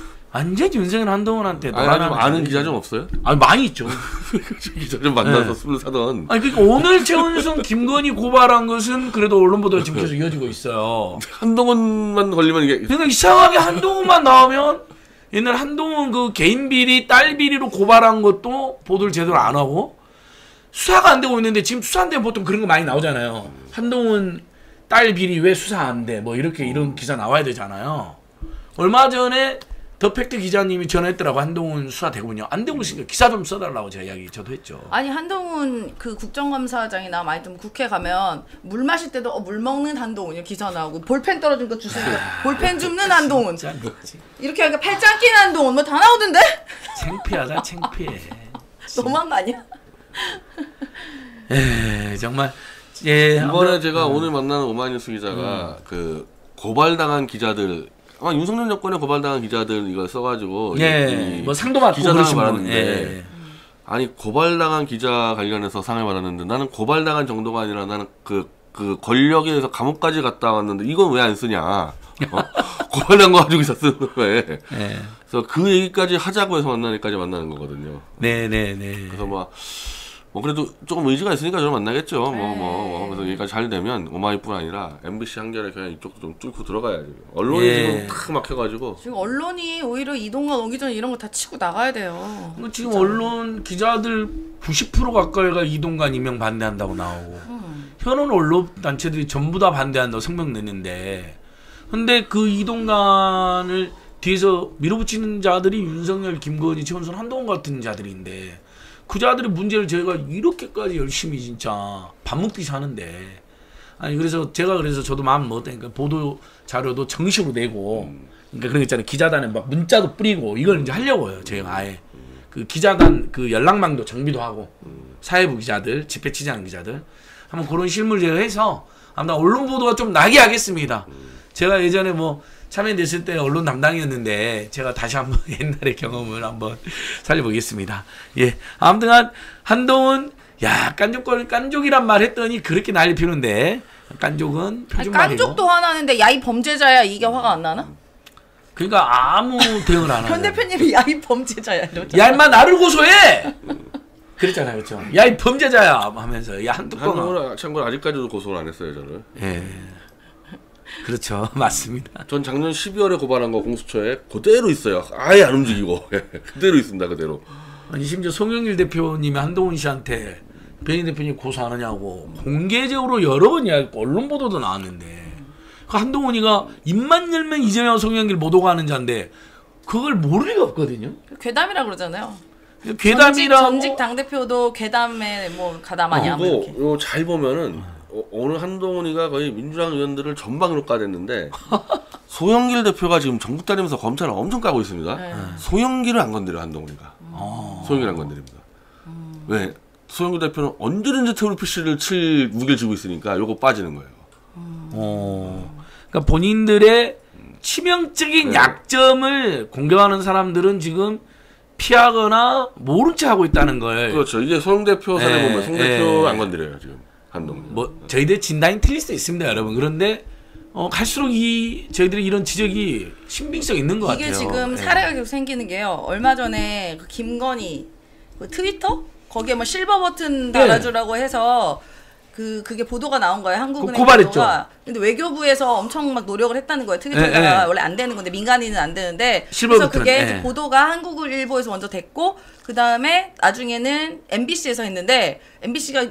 완전 윤석열 한동훈한테 아는 기자 좀 없어요? 아니 많이 있죠. 기자 좀 만나서 술을 사던. 아니 그러니까 오늘 최은순 김건희 고발한 것은 그래도 언론 보도가 지금 계속 이어지고 있어요. 한동훈만 걸리면 이게 그러니까 이상하게 한동훈만 나오면 옛날 한동훈 그 개인 비리 딸 비리로 고발한 것도 보도를 제대로 안 하고 수사가 안 되고 있는데 지금 수사 안 되면 보통 그런 거 많이 나오잖아요. 한동훈 딸 비리 왜 수사 안 돼? 뭐 이렇게 이런 기사 나와야 되잖아요. 얼마 전에 더 팩트 기자님이 전화했더라고. 한동훈 수사되군요. 안 되고 있으니까 기사 좀 써달라고 제가 이야기 저도 했죠. 아니 한동훈 그 국정감사장이나 많이 좀 국회 가면 물 마실 때도 물 먹는 한동훈이 기사 나오고 볼펜 떨어진 거 주스니까 볼펜 줍는 한동훈 이렇게 하니까 팔짱 낀 한동훈 뭐 다 나오던데? 창피하다 창피해. 너무한 거 아니야? 정말 이번에 제가 오늘 만나는 오마이뉴스 기자가 그 고발당한 기자들 아마 윤석열 정권에 고발당한 기자들 이걸 써가지고 뭐 상도 받고 기자상을 받았는데 아니 고발당한 기자 관련해서 상을 받았는데 나는 고발당한 정도가 아니라 나는 그 권력에 의해서 감옥까지 갔다 왔는데 이건 왜 안 쓰냐? 고발당한 거 가지고 기사 쓰는 거에. 그래서 그 얘기까지 하자고 해서 만나니까지 만나는 거거든요. 네네네. 그래서 뭐 그래도 조금 의지가 있으니까 저를 만나겠죠. 그래서 여기까지 잘 되면 오마이뿐 아니라 MBC 한겨레 그냥 이쪽도 좀 뚫고 들어가야죠. 언론이 지금 탁 막혀가지고. 지금 언론이 오히려 이동관 오기 전에 이런 거 다 치고 나가야 돼요. 지금 진짜. 언론 기자들 90% 가까이가 이동관 임명 반대한다고 나오고 현원 언론 단체들이 전부 다 반대한다고 성명 냈는데 근데 그 이동관을 뒤에서 밀어붙이는 자들이 윤석열, 김건희, 최은순, 한동훈 같은 자들인데 그 자들의 문제를 저희가 이렇게까지 열심히 진짜 밥 먹듯이 하는데 아니 그래서 저도 마음 먹었다니까 보도 자료도 정식으로 내고 그러니까 그런 거 있잖아요. 기자단에 막 문자도 뿌리고 이걸 이제 하려고요. 저희가 아예 그 기자단 그 연락망도 정비도 하고 사회부 기자들 집회 취재하는 기자들 한번 그런 실무를 제가 해서 아마 언론 보도가 좀 나게 하겠습니다. 제가 예전에 뭐 참여됐을 때 언론 담당이었는데 제가 다시 한번 옛날의 경험을 한번 살려보겠습니다. 예, 아무튼 한동훈 깐족이란 말 했더니 그렇게 난리 피우는데 깐족은 표준말이고 깐족도 화나는데 야 이 범죄자야 이게 화가 안 나나? 그러니까 아무 대응을 안 하죠. 변 대표님이 야 이 범죄자야 이러잖아. 야 인마 나를 고소해! 그랬잖아요, 그렇죠? 야 이 범죄자야 하면서 야 한뚜껑아. 참고로 아직까지도 고소를 안 했어요, 저를. 예. 그렇죠. 맞습니다. 전 작년 12월에 고발한 거 공수처에 그대로 있어요. 아예 안 움직이고. 그대로 있습니다. 그대로. 아니 심지어 송영길 대표님이 한동훈 씨한테 변희 대표님 고소 안 하냐고 공개적으로 여러 번 이야기했고 언론 보도도 나왔는데 그 한동훈이가 입만 열면 이재명 송영길 못 오가는 자인데 그걸 모를 리가 없거든요. 괴담이라 그러잖아요. 괴담이라고 전직 당대표도 괴담에 뭐 가담하냐 뭐 이렇게. 잘 보면은 오늘 한동훈이가 거의 민주당 의원들을 전방으로 까댔는데 소영길 대표가 지금 전국 다니면서 검찰을 엄청 까고 있습니다. 네. 소영길을 안 건드려 한동훈이가. 소영길 안 건드립니다. 왜? 소영길 대표는 언제든지 태블릿PC를 칠 무게를 쥐고 있으니까 요거 빠지는 거예요. 그러니까 본인들의 치명적인 네. 약점을 공격하는 사람들은 지금 피하거나 모른 채 하고 있다는 걸. 그렇죠. 이게 송 대표 사례 네, 보면 송 대표 네. 안 건드려요 지금 한동훈. 뭐 저희들 진단이 틀릴 수도 있습니다, 여러분. 그런데 갈수록 저희들이 이런 지적이 신빙성 있는 것 이게 같아요. 지금 예. 사례가 계속 생기는 게요. 얼마 전에 그 김건희 그 트위터 거기에 뭐 실버 버튼 달아주라고 해서 그게 보도가 나온 거예요. 한국은행 고발했죠. 보도가. 근데 외교부에서 엄청 막 노력을 했다는 거예요. 트위터가 원래 안 되는 건데 민간인은 안 되는데 실버 그래서 버튼, 그게 예. 이제 보도가 한국일보에서 먼저 됐고 그 다음에 나중에는 MBC에서 했는데 MBC가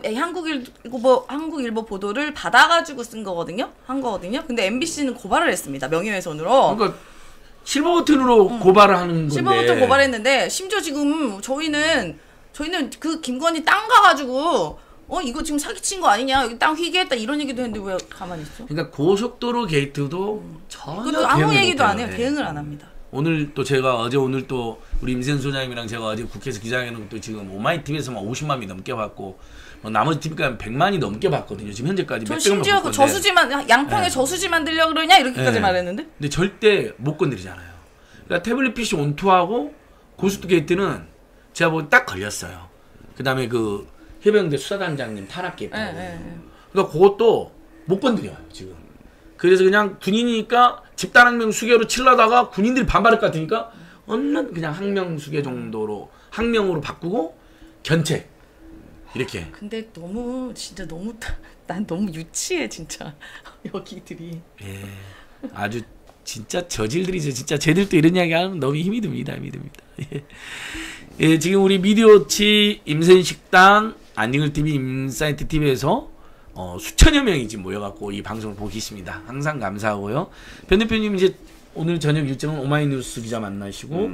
한국일보 보도를 받아가지고 한 거거든요. 근데 MBC는 고발을 했습니다. 명예훼손으로. 그러니까 실버 버튼으로 고발을 하는 건데. 실버 버튼 고발했는데 심지어 지금 저희는 그 김건희 땅 가가지고 이거 지금 사기친 거 아니냐 여기 땅 휘게했다 이런 얘기도 했는데 왜 가만히 있어? 그러니까 고속도로 게이트도 전혀 그것도 아무 대응을 얘기도 안 못해요. 해요. 예. 대응을 안 합니다. 오늘 또 제가 오늘 또 우리 임세현 소장님이랑 제가 어제 국회에서 기자회견을 또 지금 오마이TV에서만 50만이 넘게 봤고 나머지 TV까지 100만이 넘게 봤거든요. 지금 현재까지 전 몇백만 심지어 그 봤건데. 저수지만 양평에 예. 저수지 만들려고 그러냐 이렇게까지 예. 말했는데 근데 절대 못 건드리잖아요. 그러니까 태블릿 PC 온투하고 고속도로 게이트는 제가 보기 딱 걸렸어요. 그다음에 그 해병대 수사단장님 탄압 게이트. 그러니까 그것도 못 건드려요 지금. 그래서 그냥 군인이니까 집단항명 수계로 칠라다가 군인들이 반발할 것 같으니까 얼른 그냥 항명 수계 정도로 항명으로 바꾸고 견책 이렇게. 근데 진짜 난 너무 유치해 진짜 여기들이. 예, 아주 진짜 저질들이죠. 진짜 쟤들도 이런 이야기 하면 너무 힘이 듭니다. 예. 예, 지금 우리 미디어치 임센식당 안진걸TV 인사이트TV에서 수천여 명이 지금 모여갖고 이 방송을 보고 계십니다. 항상 감사하고요. 변 대표님 이제 오늘 저녁 일정은 오마이뉴스 기자 만나시고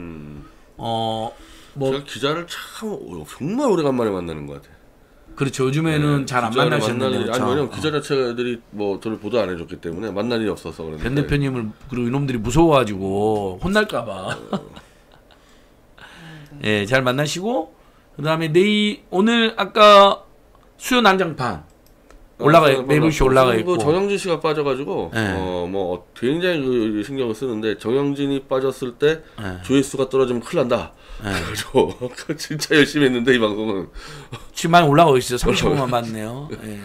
뭐 제가 기자를 정말 오래간만에 만나는 것 같아요. 그렇죠. 요즘에는 잘 안 만나셨는데 그렇죠. 아니 왜냐면 기자 자체들이 뭐 저를 보도 안 해줬기 때문에 만날 일이 없어서 그런데. 변 대표님을 그리고 이놈들이 무서워가지고 혼날까봐. 예, 잘 만나시고 그다음에 오늘 아까 수요 난장판 매불쇼 올라가 있고 정영진 씨가 빠져가지고 네. 뭐 굉장히 그 신경을 쓰는데 정영진이 빠졌을 때 네. 조회수가 떨어지면 큰일 난다. 그래서 진짜 열심히 했는데 이 방송은 지금 많이 올라가고 있어요. 35만 봤네요. 예.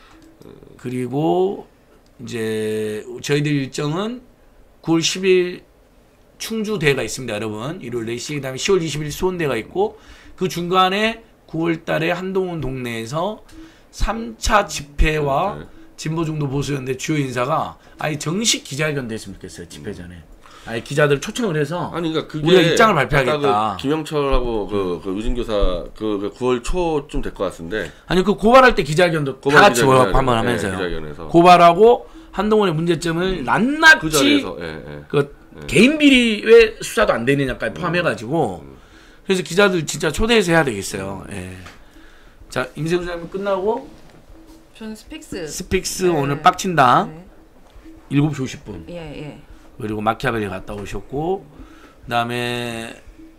그리고 이제 저희들 일정은 9월 10일 충주대회가 있습니다, 여러분. 일요일 4시, 그다음에 10월 20일 수원대가 있고 그 중간에 9월 달에 한동훈 동네에서 3차 집회와 진보중도 보수연대 주요 인사가 아예 정식 기자회견도 했으면 좋겠어요, 집회 전에. 아예 기자들 초청을 해서 아니 그러니까 그게 우리가 입장을 발표하겠다. 아까 그 김영철하고 그 유진교사 그 9월 초쯤 될 것 같은데. 아니 그 고발할 때 기자회견도 다 같이 모여갖고 한번 하면서요. 기자회견에서. 고발하고 한동훈의 문제점을 낱낱이 그 자리에서 개인 비리왜 수사도 안 되느냐까지 포함해가지고 그래서 기자들 진짜 초대해서 해야 되겠어요. 예. 자 임세훈 소장님 끝나고 저는 스픽스 오늘 빡친다. 네. 7시 50분. 예. 그리고 마키아벨리 갔다 오셨고 그다음에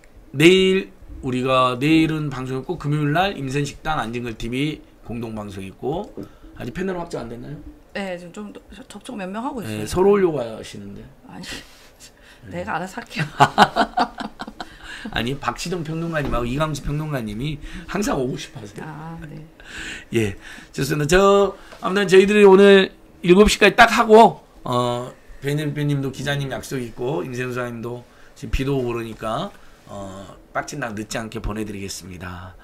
내일은 방송 있고 금요일날 임센식당 안진걸TV 공동방송 있고 아직 패널 확정 안 됐나요? 네, 지금 좀 접촉 몇 명 하고 있어요. 네, 서로 오려고 하시는데. 아니, 내가 알아서 할게요. 아니 박시동 평론가님하고 이강수 평론가님이 항상 오고 싶어하세요. 아, 네. 예, 좋습니다. 아무튼 저희들이 오늘 7시까지 딱 하고 변 대표님도 기자님 약속 있고 임세훈 소장님도 지금 비도 오고 그러니까 빡친당 늦지 않게 보내드리겠습니다.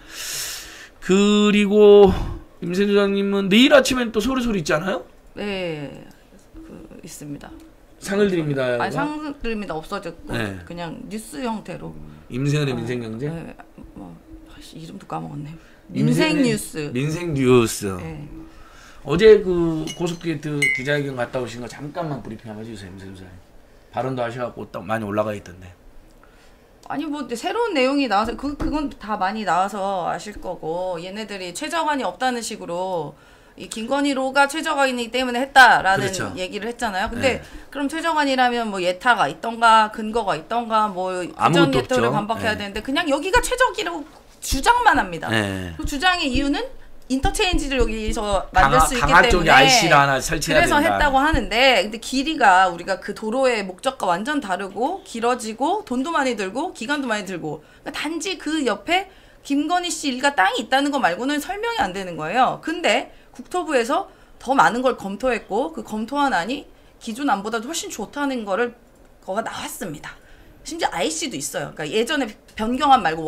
그리고 임세훈 소장님은 내일 아침엔 또 소리 있잖아요? 네, 있습니다. 상을 드립니다. 아니 상 드립니다 없어졌고 네. 그냥 뉴스 형태로. 임세훈의 민생경제? 네, 이름도 까먹었네요. 민생뉴스. 민생뉴스. 네. 어제 그 고속게이트 기자회견 갔다 오신 거 잠깐만 브리핑 한번 해주세요, 임세훈 소장님. 발언도 하셔갖고 많이 올라가 있던데. 아니 뭐 새로운 내용이 나와서 그건 다 많이 나와서 아실 거고 얘네들이 최저한이 없다는 식으로 이 김건희로가 최저간이기 때문에 했다라는 그렇죠. 얘기를 했잖아요. 근데 네. 그럼 최저간이라면 뭐 예타가 있던가 근거가 있던가 뭐 부정 아무것도 예타를 없죠. 반박해야 네. 되는데 그냥 여기가 최저기라고 주장만 합니다. 네. 그 주장의 이유는 인터체인지를 여기서 만들 수 있기 강화 때문에 쪽에 IC를 하나 설치해야 그래서 된다. 했다고 하는데 근데 길이가 우리가 그 도로의 목적과 완전 다르고 길어지고 돈도 많이 들고 기간도 많이 들고 그러니까 단지 그 옆에 김건희 씨 일가 땅이 있다는 거 말고는 설명이 안 되는 거예요. 근데 국토부에서 더 많은 걸 검토했고 그 검토한 안이 기존 안보다도 훨씬 좋다는 거가 나왔습니다. 심지어 IC도 있어요. 그러니까 예전에 변경안 말고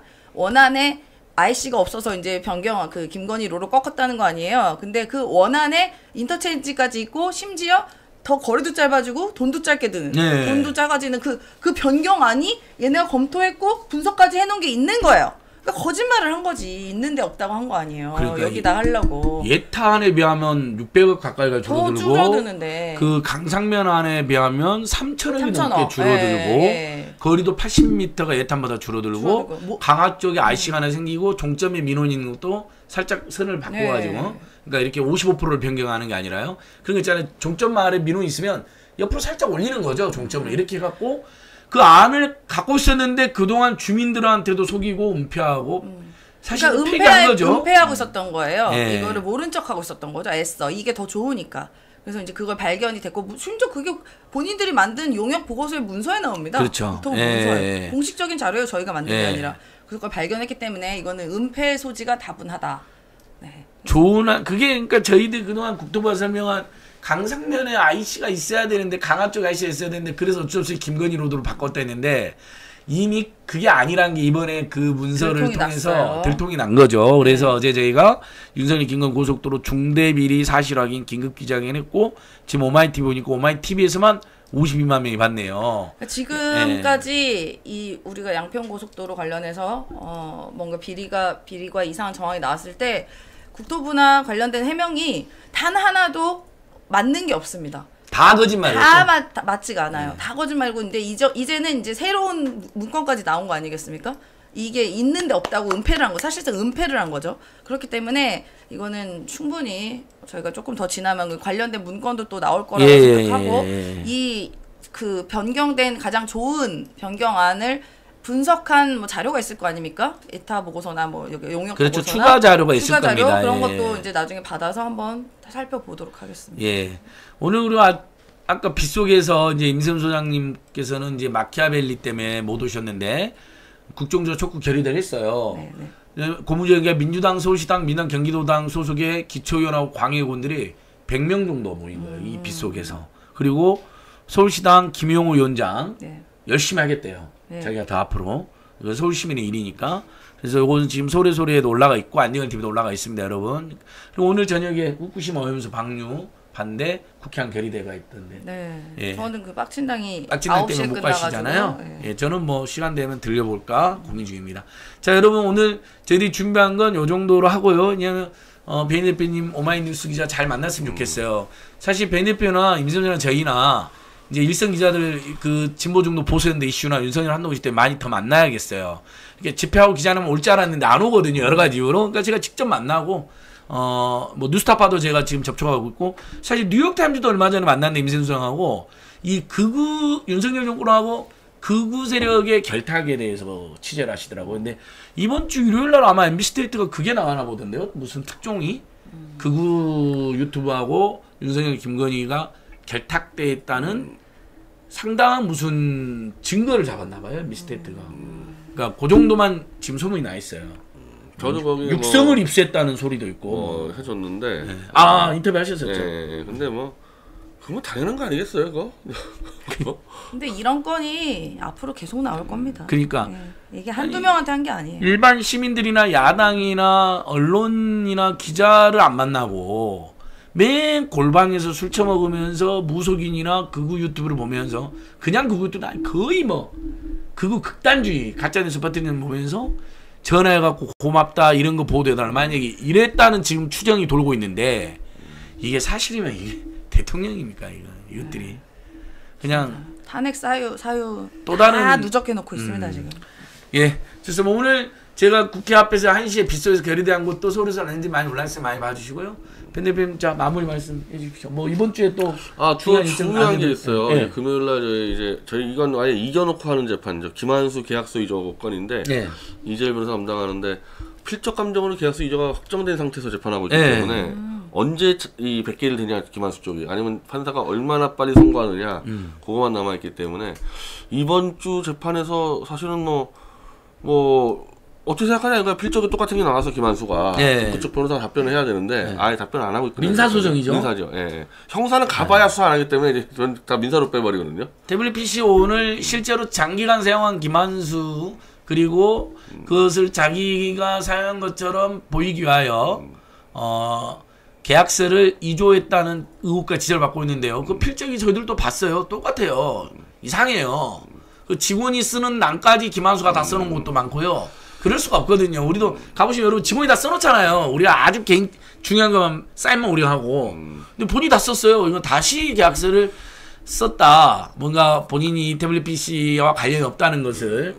원안에 IC가 없어서 이제 그 김건희 로로 꺾었다는 거 아니에요. 근데 그 원안에 인터체인지까지 있고 심지어 더 거리도 짧아지고 돈도 짧게 드는 네. 돈도 작아지는 그 변경안이 얘네가 검토했고 분석까지 해놓은 게 있는 거예요. 그러니까 거짓말을 한 거지. 있는데 없다고 한 거 아니에요. 그러니까 여기다 하려고. 예타안에 비하면 600억 가까이가 더 줄어들고 줄어드는데. 그 강상면안에 비하면 3,000억이 3,000억. 넘게 줄어들고 예. 거리도 80m가 예탄보다 줄어들고 줄어들고. 뭐- 강화 쪽에 IC가 하나 생기고 종점에 민원이 있는 것도 살짝 선을 바꿔가지고 네. 그러니까 이렇게 55%를 변경하는 게 아니라요. 그런 거 있잖아요. 종점 마을에 민원이 있으면 옆으로 살짝 올리는 거죠. 종점을 이렇게 해갖고 그 안을 갖고 있었는데 그동안 주민들한테도 속이고 은폐하고 사실 그러니까 폐기한 거죠. 은폐하고 있었던 거예요. 예. 이거를 모른 척하고 있었던 거죠. 애써. 이게 더 좋으니까. 그래서 이제 그걸 발견이 됐고 심지어 그게 본인들이 만든 용역 보고서의 문서에 나옵니다. 그렇죠. 국토부 예, 문서에. 예. 공식적인 자료예요. 저희가 만든 게 예. 아니라. 그걸 발견했기 때문에 이거는 은폐 소지가 다분하다. 네. 그게 그러니까 저희들 그동안 국토부가 설명한 강상면에 IC가 있어야 되는데 강화 쪽 IC가 있어야 되는데 그래서 어쩔 수 없이 김건희 로드로 바꿨다 했는데 이미 그게 아니란 게 이번에 그 문서를 들통이 통해서 났어요. 들통이 난 거죠. 그래서 어제 저희가 윤석열 김건 고속도로 중대비리 사실 확인 긴급 기자회견했고 지금 오마이TV 보니까 오마이TV에서만 52만 명이 봤네요. 그러니까 지금까지 이 우리가 양평 고속도로 관련해서 뭔가 비리가 이상한 정황이 나왔을 때 국토부나 관련된 해명이 단 하나도 맞는 게 없습니다. 다 거짓말이었죠. 다 맞지가 않아요. 다 거짓말고 이제는 이제 새로운 문건까지 나온 거 아니겠습니까? 이게 있는데 없다고 은폐를 한 거, 사실상 은폐를 한 거죠. 그렇기 때문에 이거는 충분히 저희가 조금 더 지나면 관련된 문건도 또 나올 거라고 생각하고 이 그 변경된 가장 좋은 변경안을 분석한 뭐 자료가 있을 거 아닙니까? 에타 보고서나 뭐 여기 용역 그렇죠. 보고서나 추가 자료가 있을 추가 자료 겁니다. 그런 예. 것도 이제 나중에 받아서 한번 살펴보도록 하겠습니다. 예. 오늘 우리 아까 빗속에서 이제 임세훈 소장님께서는 이제 마키아벨리 때문에 못 오셨는데 국정조사 촉구 결의를 했어요. 네. 고무적인 민주당, 서울시당, 민당, 경기도당 소속의 기초위원하고 광의원들이 100명 정도 모인 거예요. 이 빗속에서. 그리고 서울시당 김용호 위원장 네. 열심히 하겠대요. 네. 자기가 더 앞으로. 이거 서울시민의 일이니까. 그래서 이거는 지금 서울에도 올라가 있고 안정환TV도 올라가 있습니다, 여러분. 그리고 오늘 저녁에 후쿠시마 오염수 방류 반대 국회안 결의대가 있던데. 네. 예. 저는 그 빡친당이 빡친당 9시에 때문에 못 끝나가지고. 가시잖아요. 예. 예, 저는 뭐 시간 되면 들려볼까 고민 중입니다. 자, 여러분 오늘 저희들이 준비한 건 요 정도로 하고요. 왜냐면 배인 대표님 오마이뉴스 기자 잘 만났으면 좋겠어요. 사실 배인 대표나 임선재나 저희나 이제 일선 기자들 그 진보 중도 보수연대 이슈나 윤석열 한동훈 씨 때 많이 더 만나야겠어요. 이렇게 집회하고 기자는 올 줄 알았는데 안 오거든요. 여러 가지 이유로. 그러니까 제가 직접 만나고 뭐 뉴스타파도 제가 지금 접촉하고 있고 사실 뉴욕타임즈도 얼마 전에 만났는데 임세훈 소장하고 이 극우 윤석열 정권하고 극우 세력의 결탁에 대해서 취재를 하시더라고요. 근데 이번 주 일요일 날 아마 MBC 스트레이트가 그게 나가나 보던데요. 무슨 특종이 극우 유튜브하고 윤석열 김건희가 결탁돼 있다는 상당한 무슨 증거를 잡았나 봐요. MBC 스트레이트가. 그러니까 그 정도만 지금 소문이 나 있어요. 저도 거기 육성을 입수했다는 소리도 있고. 해줬는데. 네. 아 인터뷰 하셨었죠. 네. 근데 뭐 그거 당연한 거 아니겠어요, 그거? 근데 이런 건이 앞으로 계속 나올 겁니다. 그러니까 예. 이게 한두 명한테 한 게 아니에요. 일반 시민들이나 야당이나 언론이나 기자를 안 만나고 맨 골방에서 술 처먹으면서 무속인이나 극우 유튜브를 보면서 그냥 극우 유튜브 아니 거의 뭐 극우 극단주의 가짜뉴스 퍼뜨리는 거 보면서 전화해갖고 고맙다 이런 거 보도해달라 만약에 이랬다는 지금 추정이 돌고 있는데 이게 사실이면 이게 대통령입니까 이것들이 그냥 탄핵 사유 또 다른 다 누적해 놓고 있습니다 지금. 예, 그래서 뭐 오늘 제가 국회 앞에서 1시에 빗소리에서 결의대한 것도 서울에서 렌즈 많이 올라왔어요. 많이 봐주시고요. pen 대표님 자 마무리 말씀해 주십시오. 뭐 이번 주에 또 중요한 게 있어요. 네. 금요일날 저희 이건 아예 이겨놓고 하는 재판이죠. 김한수 계약서 위조 건인데 네. 이재열 변호사 담당하는데 필적 감정으로 계약서 위조가 확정된 상태에서 재판하고 있기 네. 때문에 언제 이 100개를 되냐 김한수 쪽이 아니면 판사가 얼마나 빨리 선고하느냐 그거만 남아있기 때문에 이번 주 재판에서 사실은 뭐 어떻게 생각하냐? 그러니까 필적이 똑같은 게 나와서 김한수가 네. 그쪽 변호사 답변을 해야 되는데 아예 답변 안 하고 있거든요. 민사소송이죠. 민사죠. 예. 형사는 가봐야 수사 안 하기 때문에 이제 전 다 민사로 빼버리거든요. WPC 오늘 실제로 장기간 사용한 김한수 그리고 그것을 자기가 사용한 것처럼 보이기 위하여 계약서를 위조했다는 의혹과 지적을 받고 있는데요. 그 필적이 저희들도 봤어요. 똑같아요. 이상해요. 그 직원이 쓰는 낭까지 김한수가 다 써놓은 것도 많고요. 그럴 수가 없거든요. 우리도 가보시면 여러분 직원이 다 써놓잖아요. 우리가 아주 중요한 것만 사인만 우리가 하고. 근데 본인이 다 썼어요. 이건 다시 계약서를 썼다. 뭔가 본인이 WPC와 관련이 없다는 것을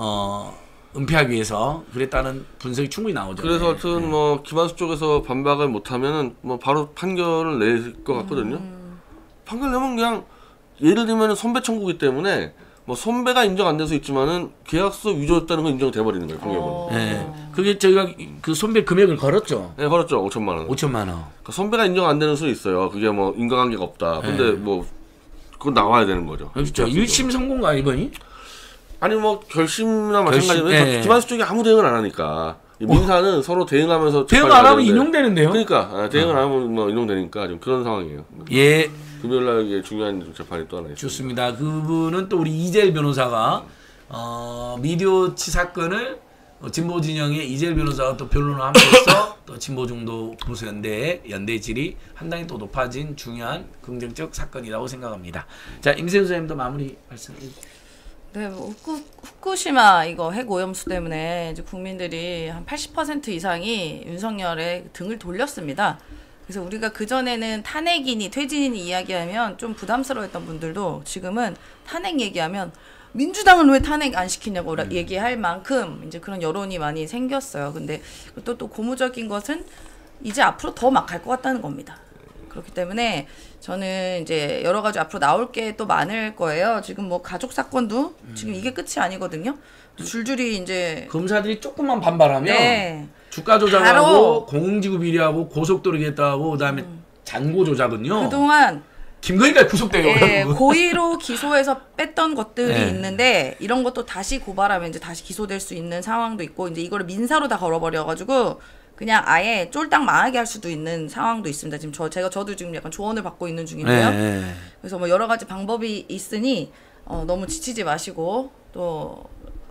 은폐하기 위해서 그랬다는 분석이 충분히 나오죠. 그래서 하여튼 뭐 김한수 쪽에서 반박을 못하면은 뭐 바로 판결을 낼 것 같거든요. 판결 내면 그냥 예를 들면 선배 청구기 때문에 뭐 선배가 인정 안 될 수 있지만은 계약서 위조했다는 건 인정돼 버리는 거예요. 판결은. 네. 그게 저희가 그 선배 금액을 걸었죠. 네, 걸었죠. 5천만 원. 5천만 원. 그러니까 선배가 인정 안 되는 수 있어요. 그게 뭐 인과관계가 없다. 근데 뭐 그건 나와야 되는 거죠. 그렇죠. 1심 선고인가 이번이? 아니 뭐 결심이나 마찬가지로 네. 김한수 쪽이 아무 대응을 안 하니까 민사는 서로 대응하면서 대응 안 하면 인용되는데요. 그러니까 대응을 안 하면 뭐 인용되니까 좀 그런 상황이에요. 예. 금요일날 이게 중요한 재판이 또 하나 있어요. 좋습니다. 그분은 또 우리 이재일 변호사가 미디어치 사건을 진보 진영의 이재일 변호사가 또 변론을 함으로써 또 진보 중도 보수 연대의 질이 상당히 또 높아진 중요한 긍정적 사건이라고 생각합니다. 자, 임세훈 선생님도 마무리 말씀해 주시죠. 네, 뭐 후쿠시마 이거 핵 오염수 때문에 이제 국민들이 한 80% 이상이 윤석열의 등을 돌렸습니다. 그래서 우리가 그전에는 탄핵이니 퇴진이니 이야기하면 좀 부담스러웠던 분들도 지금은 탄핵 얘기하면 민주당은 왜 탄핵 안 시키냐고 얘기할 만큼 이제 그런 여론이 많이 생겼어요. 근데 또 고무적인 것은 이제 앞으로 더 막 갈 것 같다는 겁니다. 그렇기 때문에 저는 이제 여러 가지 앞으로 나올 게 또 많을 거예요. 지금 뭐 가족 사건도 지금 이게 끝이 아니거든요. 줄줄이 이제 검사들이 조금만 반발하면 네. 주가 조작하고 공공지구 비리하고 고속도로 개했다고 그다음에 잔고 조작은요. 그동안 김건희가 구속돼요. 예, 고의로 기소해서 뺐던 것들이 네. 있는데 이런 것도 다시 고발하면 이제 다시 기소될 수 있는 상황도 있고 이제 이거를 민사로 다 걸어버려가지고 그냥 아예 쫄딱 망하게 할 수도 있는 상황도 있습니다. 지금 저도 지금 약간 조언을 받고 있는 중인데요. 네. 그래서 뭐 여러 가지 방법이 있으니 너무 지치지 마시고 또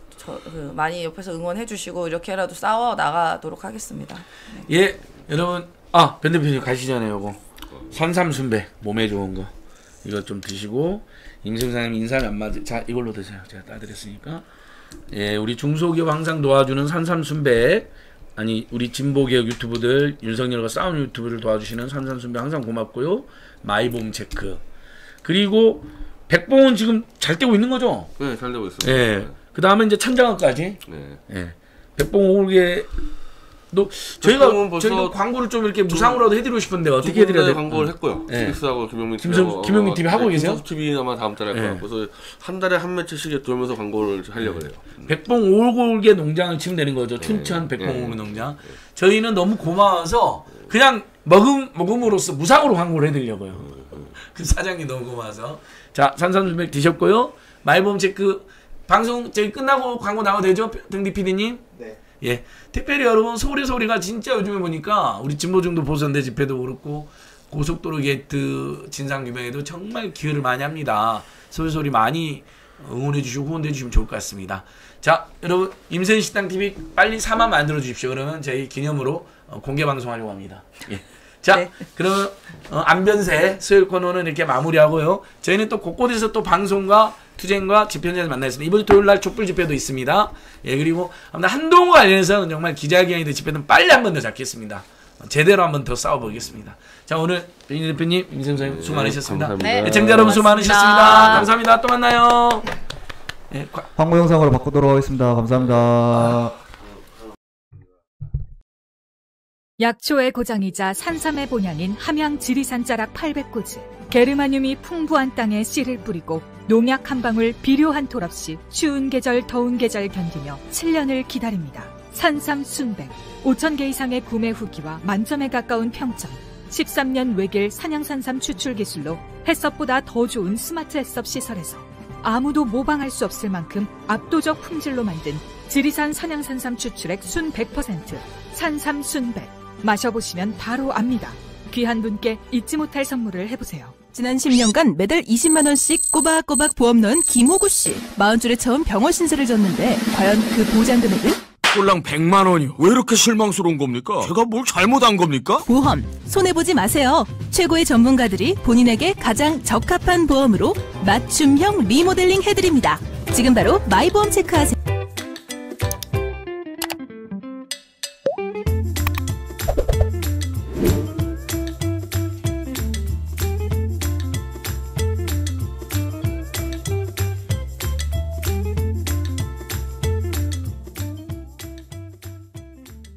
많이 옆에서 응원해 주시고 이렇게라도 싸워 나가도록 하겠습니다. 네. 예, 여러분 변 대표님 가시기 전에 요거 선삼순배 몸에 좋은 거 이거 좀 드시고 임승사님 인사를 안 맞을 자 이걸로 드세요. 제가 따드렸으니까. 예, 우리 중소기업 항상 도와주는 산삼순배 아니 우리 진보개혁 유튜브들 윤석열과 싸우는 유튜브를 도와주시는 산삼순배 항상 고맙고요. 마이봄 체크 그리고 백봉은 지금 잘 되고 있는 거죠? 네, 잘 되고 있습니다. 예. 그 다음에 이제 천장학까지. 네. 예. 백봉 오르게 또 저희가 광고를 좀 이렇게 무상으로라도 해드리고 싶은데 어떻게 해드려야 돼요? 광고를 했고요. 스위스하고 김용민 TV 하고 계세요? 김성수 TV 아마 다음 달에 할 거예요. 그래서 한 달에 한 매체씩 돌면서 광고를 하려고 해요. 백봉 올골개 농장을 치면 되는 거죠. 춘천 백봉 올골개 농장. 저희는 너무 고마워서 그냥 먹음으로써 무상으로 광고를 해드리려고요. 그 사장님 너무 고마워서. 자, 산삼순백 드셨고요. 마이봄 체크 방송 저희 끝나고 광고 나와도 되죠? 등디 PD님? 네. 예. 특별히 여러분 서울의 소리가 진짜 요즘에 보니까 우리 진보중도 보선대 집회도 그렇고 고속도로 게이트 진상규명에도 정말 기여를 많이 합니다. 서울의 소리 많이 응원해 주시고 후원해 주시면 좋을 것 같습니다. 자, 여러분 임세인 식당TV 빨리 4만 만들어 주십시오. 그러면 저희 기념으로 공개 방송하려고 합니다. 예. 자, 네. 그러면 안변세 수요일 코너는 이렇게 마무리하고요. 저희는 또 곳곳에서 또 방송과 투쟁과 집회 현장에서 만나겠습니다. 이번 주토요일날 촛불 집회도 있습니다. 예, 그리고 아무튼 한동훈과 관련해서는 정말 기자회견이든 집회든 빨리 한 번 더 잡겠습니다. 제대로 한 번 더 싸워보겠습니다. 자, 오늘 변희재 대표님, 임세훈 선생님 수고 많으셨습니다. 네, 애청자 여러분 수고 많으셨습니다. 감사합니다. 또 만나요. 예, 광고 영상으로 바꾸도록 하겠습니다. 감사합니다. 약초의 고장이자 산삼의 본향인 함양 지리산 자락 800구지. 게르마늄이 풍부한 땅에 씨를 뿌리고 농약 한 방울 비료 한 톨 없이 추운 계절 더운 계절 견디며 7년을 기다립니다. 산삼 순백 5,000개 이상의 구매 후기와 만점에 가까운 평점. 13년 외길 산양산삼 추출 기술로 햇섭보다 더 좋은 스마트 햇섭 시설에서 아무도 모방할 수 없을 만큼 압도적 품질로 만든 지리산 산양산삼 추출액 순 100% 산삼 순백. 마셔보시면 바로 압니다. 귀한 분께 잊지 못할 선물을 해보세요. 지난 10년간 매달 20만 원씩 꼬박꼬박 보험 넣은 김호구 씨. 40줄에 처음 병원 신세를 졌는데 과연 그 보장 금액은? 꼴랑 100만 원이요. 왜 이렇게 실망스러운 겁니까? 제가 뭘 잘못한 겁니까? 보험 손해보지 마세요. 최고의 전문가들이 본인에게 가장 적합한 보험으로 맞춤형 리모델링 해드립니다. 지금 바로 마이보험 체크하세요.